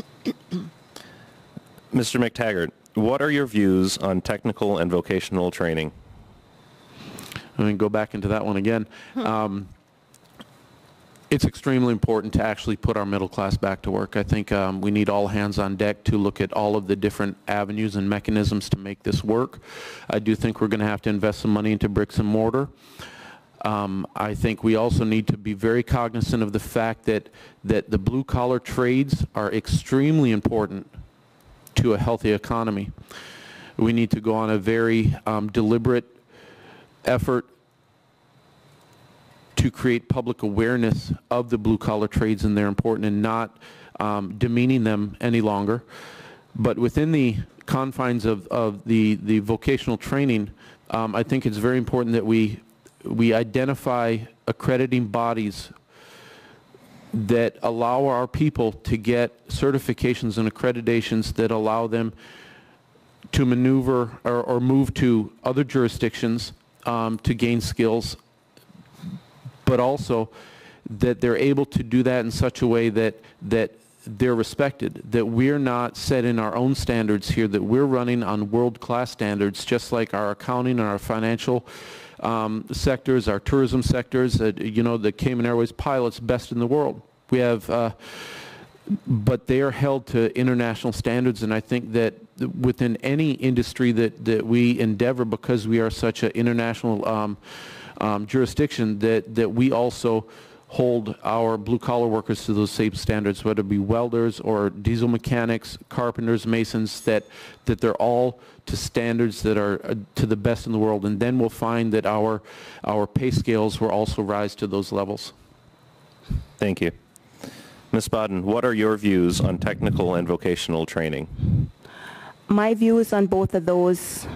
D: Mr. McTaggart, what are your views on technical and vocational training?
L: Let me go back into that one again. It's extremely important to actually put our middle class back to work. I think we need all hands on deck to look at all of the different avenues and mechanisms to make this work. I do think we're going to have to invest some money into bricks and mortar. I think we also need to be very cognizant of the fact that the blue-collar trades are extremely important to a healthy economy. We need to go on a very deliberate effort to create public awareness of the blue-collar trades and their importance, and not demeaning them any longer. But within the confines of the vocational training, I think it's very important that we identify accrediting bodies that allow our people to get certifications and accreditations that allow them to maneuver or move to other jurisdictions to gain skills, but also that they're able to do that in such a way that they're respected, that we're not setting our own standards here, that we're running on world-class standards, just like our accounting and our financial sectors, our tourism sectors. You know, the Cayman Airways pilots, best in the world. We have, but they are held to international standards, and I think that within any industry that we endeavor, because we are such an international jurisdiction, that we also hold our blue-collar workers to those same standards, whether it be welders or diesel mechanics, carpenters, masons, that they're all to standards that are to the best in the world. And then we'll find that our pay scales will also rise to those levels.
D: Thank you. Ms. Bodden, what are your views on technical and vocational training?
K: My views on both of those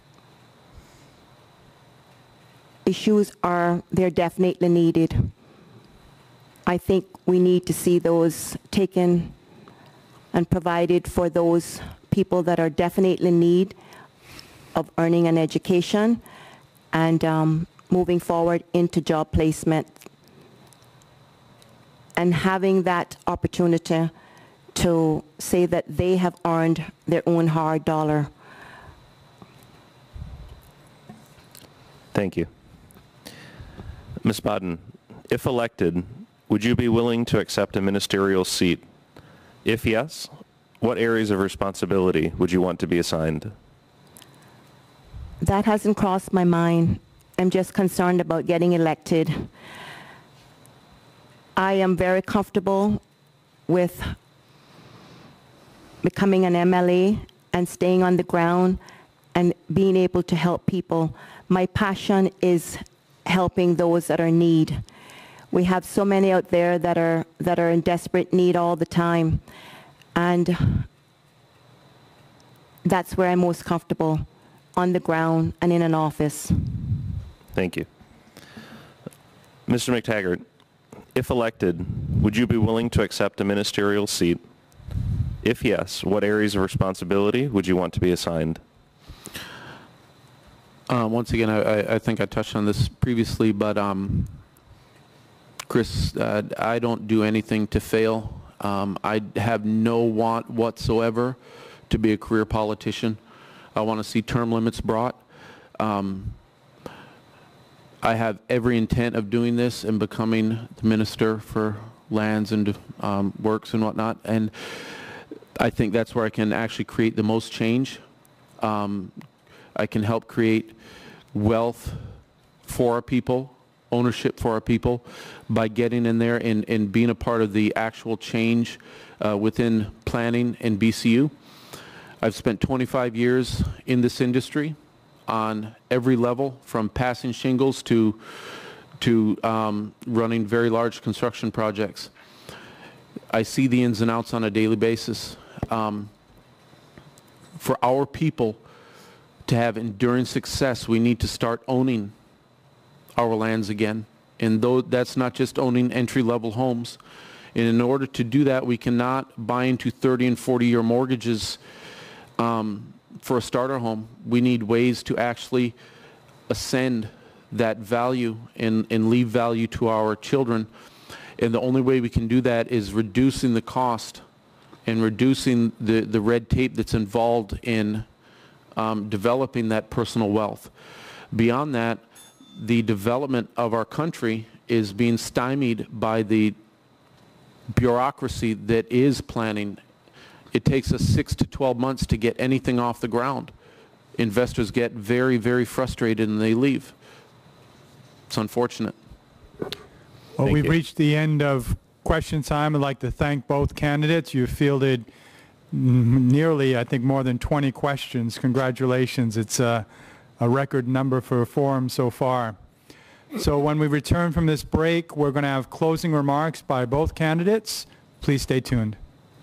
K: issues are they're definitely needed. I think we need to see those taken and provided for those people that are definitely in need of earning an education and moving forward into job placement and having that opportunity to say that they have earned their own hard dollar.
D: Thank you. Ms. Bodden, if elected, would you be willing to accept a ministerial seat? If yes, what areas of responsibility would you want to be assigned?
K: That hasn't crossed my mind. I'm just concerned about getting elected. I am very comfortable with becoming an MLA and staying on the ground and being able to help people. My passion is helping those that are in need. We have so many out there that are in desperate need all the time, and that's where I'm most comfortable, on the ground and in an office.
D: Thank you. Mr. McTaggart, if elected, would you be willing to accept a ministerial seat? If yes, what areas of responsibility would you want to be assigned?
L: Once again, I think I touched on this previously, but Chris, I don't do anything to fail. I have no want whatsoever to be a career politician. I want to see term limits brought. I have every intent of doing this and becoming the Minister for Lands and Works and whatnot, and I think that's where I can actually create the most change. I can help create wealth for our people, ownership for our people, by getting in there and being a part of the actual change within planning and BCU. I've spent 25 years in this industry on every level, from passing shingles to running very large construction projects. I see the ins and outs on a daily basis. For our people to have enduring success, we need to start owning our lands again. And though that's not just owning entry-level homes. And in order to do that, we cannot buy into 30 and 40-year mortgages for a starter home. We need ways to actually ascend that value and leave value to our children. And the only way we can do that is reducing the cost and reducing the red tape that's involved in developing that personal wealth. Beyond that, the development of our country is being stymied by the bureaucracy that is planning. It takes us 6 to 12 months to get anything off the ground. Investors get very, very frustrated and they leave. It's unfortunate.
E: Well, we've reached the end of question time. I'd like to thank both candidates. You fielded nearly, I think, more than 20 questions. Congratulations. It's a record number for a forum so far. So when we return from this break, we're going to have closing remarks by both candidates. Please stay tuned.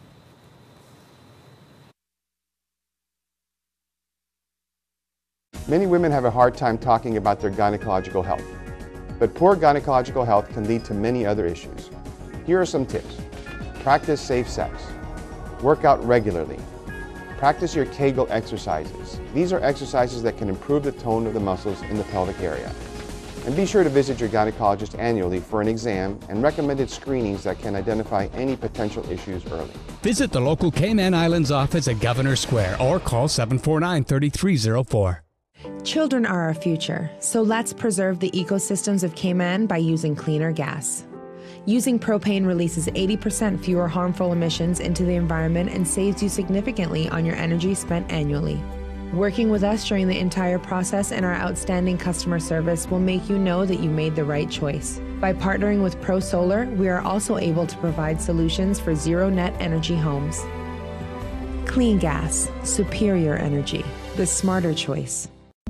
F: Many women have a hard time talking about their gynecological health. But poor gynecological health can lead to many other issues. Here are some tips. Practice safe sex. Work out regularly. Practice your Kegel exercises. These are exercises that can improve the tone of the muscles in the pelvic area. And be sure to visit your gynecologist annually for an exam and recommended screenings that can identify any potential issues early.
G: Visit the local Cayman Islands office at Governor Square or call 749-3304.
H: Children are our future, so let's preserve the ecosystems of Cayman by using cleaner gas. Using propane releases 80% fewer harmful emissions into the environment and saves you significantly on your energy spent annually. Working with us during the entire process and our outstanding customer service will make you know that you made the right choice. By partnering with Pro Solar, we are also able to provide solutions for zero-net energy homes. Clean gas, superior energy, the smarter choice.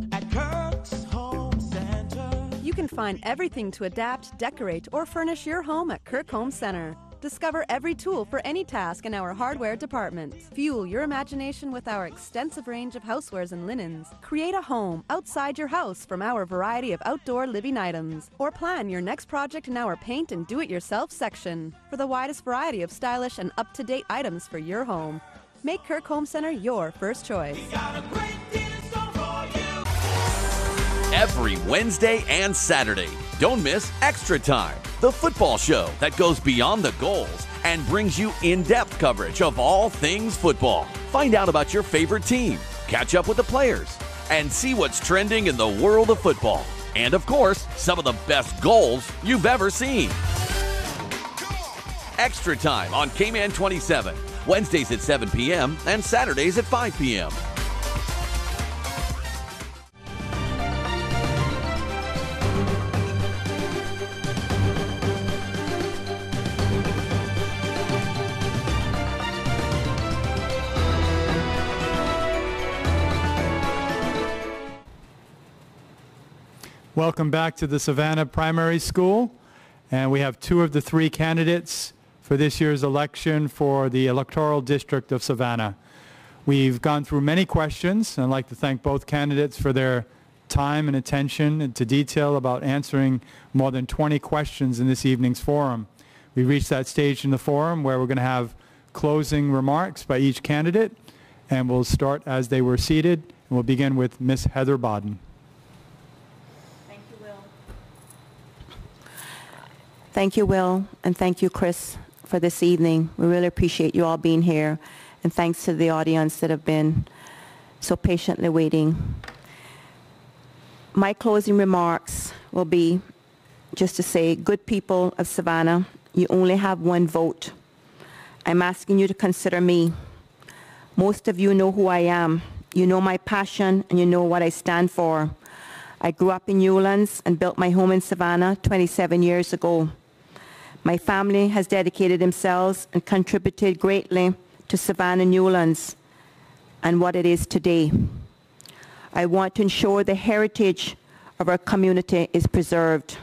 I: You can find everything to adapt, decorate, or furnish your home at Kirk Home Center. Discover every tool for any task in our hardware department. Fuel your imagination with our extensive range of housewares and linens. Create a home outside your house from our variety of outdoor living items. Or plan your next project in our paint and do-it-yourself section. For the widest variety of stylish and up-to-date items for your home. Make Kirk Home Center your first choice.
J: Every Wednesday and Saturday, don't miss Extra Time, the football show that goes beyond the goals and brings you in-depth coverage of all things football. Find out about your favorite team, catch up with the players, and see what's trending in the world of football. And of course, some of the best goals you've ever seen. Extra Time on Cayman 27, Wednesdays at 7 p.m. and Saturdays at 5 p.m.
E: Welcome back to the Savannah Primary School. And we have 2 of the 3 candidates for this year's election for the electoral district of Savannah. We've gone through many questions, and I'd like to thank both candidates for their time and attention to detail about answering more than 20 questions in this evening's forum. We reached that stage in the forum where we're going to have closing remarks by each candidate, and we'll start as they were seated, and we'll begin with Ms. Heather Bodden.
K: Thank you, Will, and thank you, Chris, for this evening. We really appreciate you all being here, and thanks to the audience that have been so patiently waiting. My closing remarks will be just to say, good people of Savannah, you only have one vote. I'm asking you to consider me. Most of you know who I am. You know my passion, and you know what I stand for. I grew up in Newlands and built my home in Savannah 27 years ago. My family has dedicated themselves and contributed greatly to Savannah Newlands. and what it is today. I want to ensure the heritage of our community is preserved.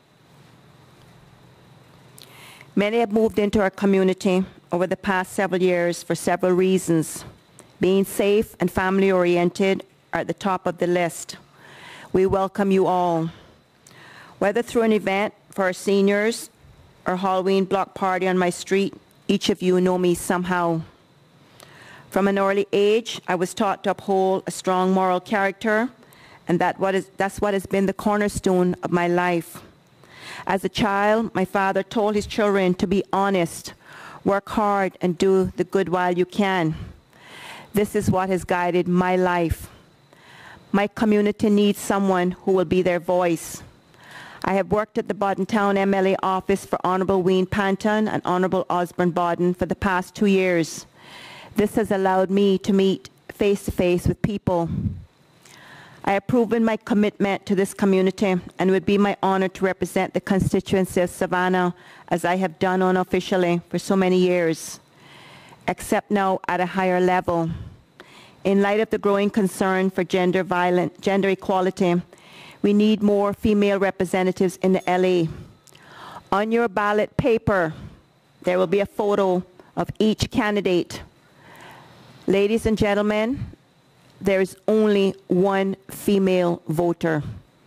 K: Many have moved into our community over the past several years for several reasons. Being safe and family-oriented are at the top of the list. We welcome you all. Whether through an event for our seniors or Halloween block party on my street, each of you know me somehow. From an early age, I was taught to uphold a strong moral character, and that's what has been the cornerstone of my life. As a child, my father told his children to be honest, work hard, and do the good while you can. This is what has guided my life. My community needs someone who will be their voice. I have worked at the Bodden Town MLA office for Honourable Wayne Panton and Honourable Osborne Bodden for the past 2 years. This has allowed me to meet face-to-face with people. I have proven my commitment to this community, and it would be my honor to represent the constituency of Savannah as I have done unofficially for so many years, except now at a higher level. In light of the growing concern for gender equality, we need more female representatives in the LA. On your ballot paper, there will be a photo of each candidate. Ladies and gentlemen, there is only one female voter.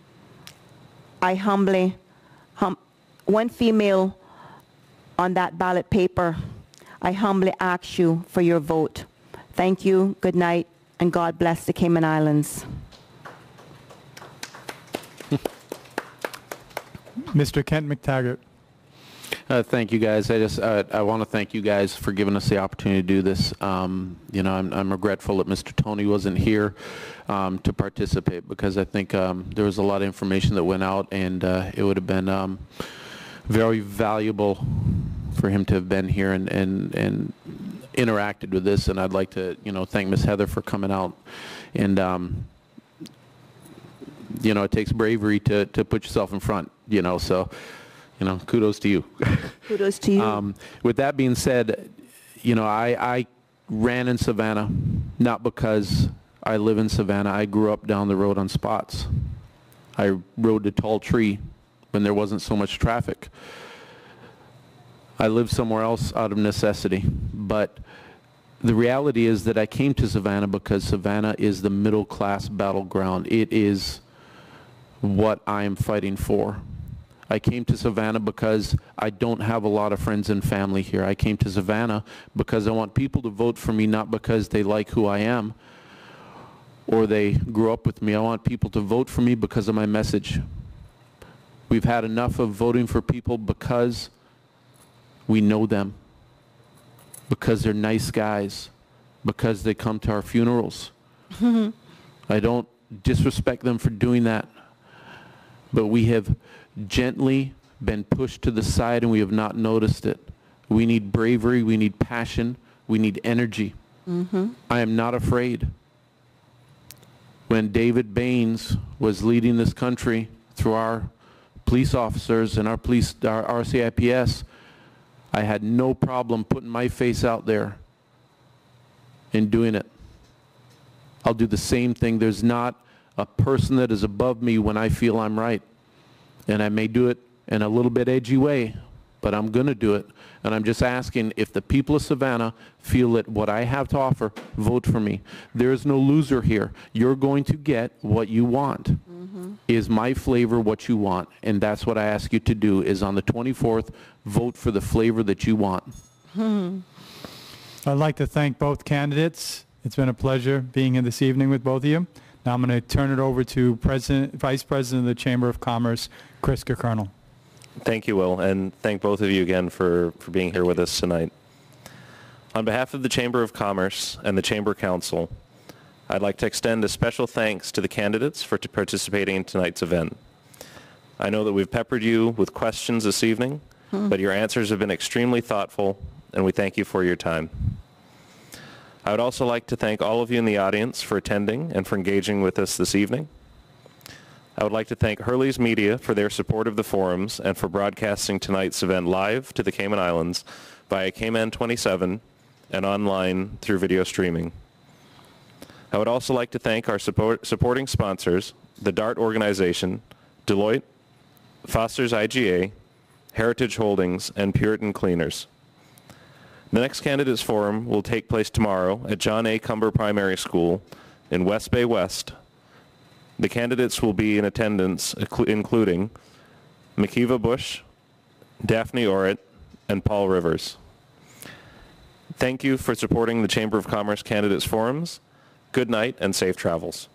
K: One female on that ballot paper. I humbly ask you for your vote. Thank you, good night, and God bless the Cayman Islands.
E: Mr. Kent McTaggart.
L: Thank you, guys. I want to thank you guys for giving us the opportunity to do this. You know, I'm regretful that Mr. Tony wasn't here to participate, because I think there was a lot of information that went out, and it would have been very valuable for him to have been here and interacted with this. And I'd like to, you know, thank Ms. Heather for coming out. And you know, it takes bravery to put yourself in front. You know, so. You know, kudos to you.
K: Kudos to you.
L: With that being said, you know, I ran in Savannah, not because I live in Savannah. I grew up down the road on Spots. I rode the tall tree when there wasn't so much traffic. I lived somewhere else out of necessity. But the reality is that I came to Savannah because Savannah is the middle class battleground. It is what I am fighting for. I came to Savannah because I don't have a lot of friends and family here. I came to Savannah because I want people to vote for me, not because they like who I am or they grew up with me. I want people to vote for me because of my message. We've had enough of voting for people because we know them, because they're nice guys, because they come to our funerals. I don't disrespect them for doing that, but we have gently been pushed to the side and we have not noticed it. We need bravery, we need passion, we need energy. I am not afraid. When David Baines was leading this country through our police officers and our RCIPS, I had no problem putting my face out there and doing it. I'll do the same thing. There's not a person that is above me when I feel I'm right. And I may do it in a little bit edgy way, but I'm going to do it. And I'm just asking, if the people of Savannah feel that what I have to offer, vote for me. There is no loser here. You're going to get what you want. Is my flavor what you want? And that's what I ask you to do, is on the 24th, vote for the flavor that you want.
E: I'd like to thank both candidates. It's been a pleasure being here this evening with both of you. Now I'm going to turn it over to Vice President of the Chamber of Commerce, Chris Kernel.
D: Thank you, Will, and thank both of you again for being here with us tonight. On behalf of the Chamber of Commerce and the Chamber Council, I'd like to extend a special thanks to the candidates for participating in tonight's event. I know that we've peppered you with questions this evening, but your answers have been extremely thoughtful, and we thank you for your time. I would also like to thank all of you in the audience for attending and for engaging with us this evening. I would like to thank Hurley's Media for their support of the forums and for broadcasting tonight's event live to the Cayman Islands via Cayman 27 and online through video streaming. I would also like to thank our supporting sponsors, the DART Organization, Deloitte, Foster's IGA, Heritage Holdings, and Puritan Cleaners. The next Candidates Forum will take place tomorrow at John A. Cumber Primary School in West Bay West. The candidates will be in attendance, including Makiva Bush, Daphne Orrit, and Paul Rivers. Thank you for supporting the Chamber of Commerce Candidates Forums. Good night and safe travels.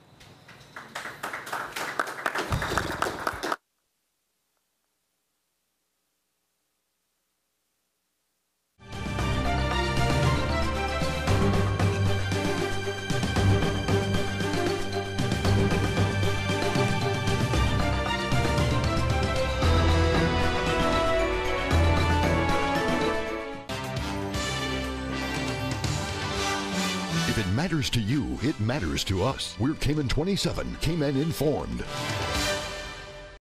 A: If it matters to you, it matters to us. We're Cayman 27, Cayman Informed.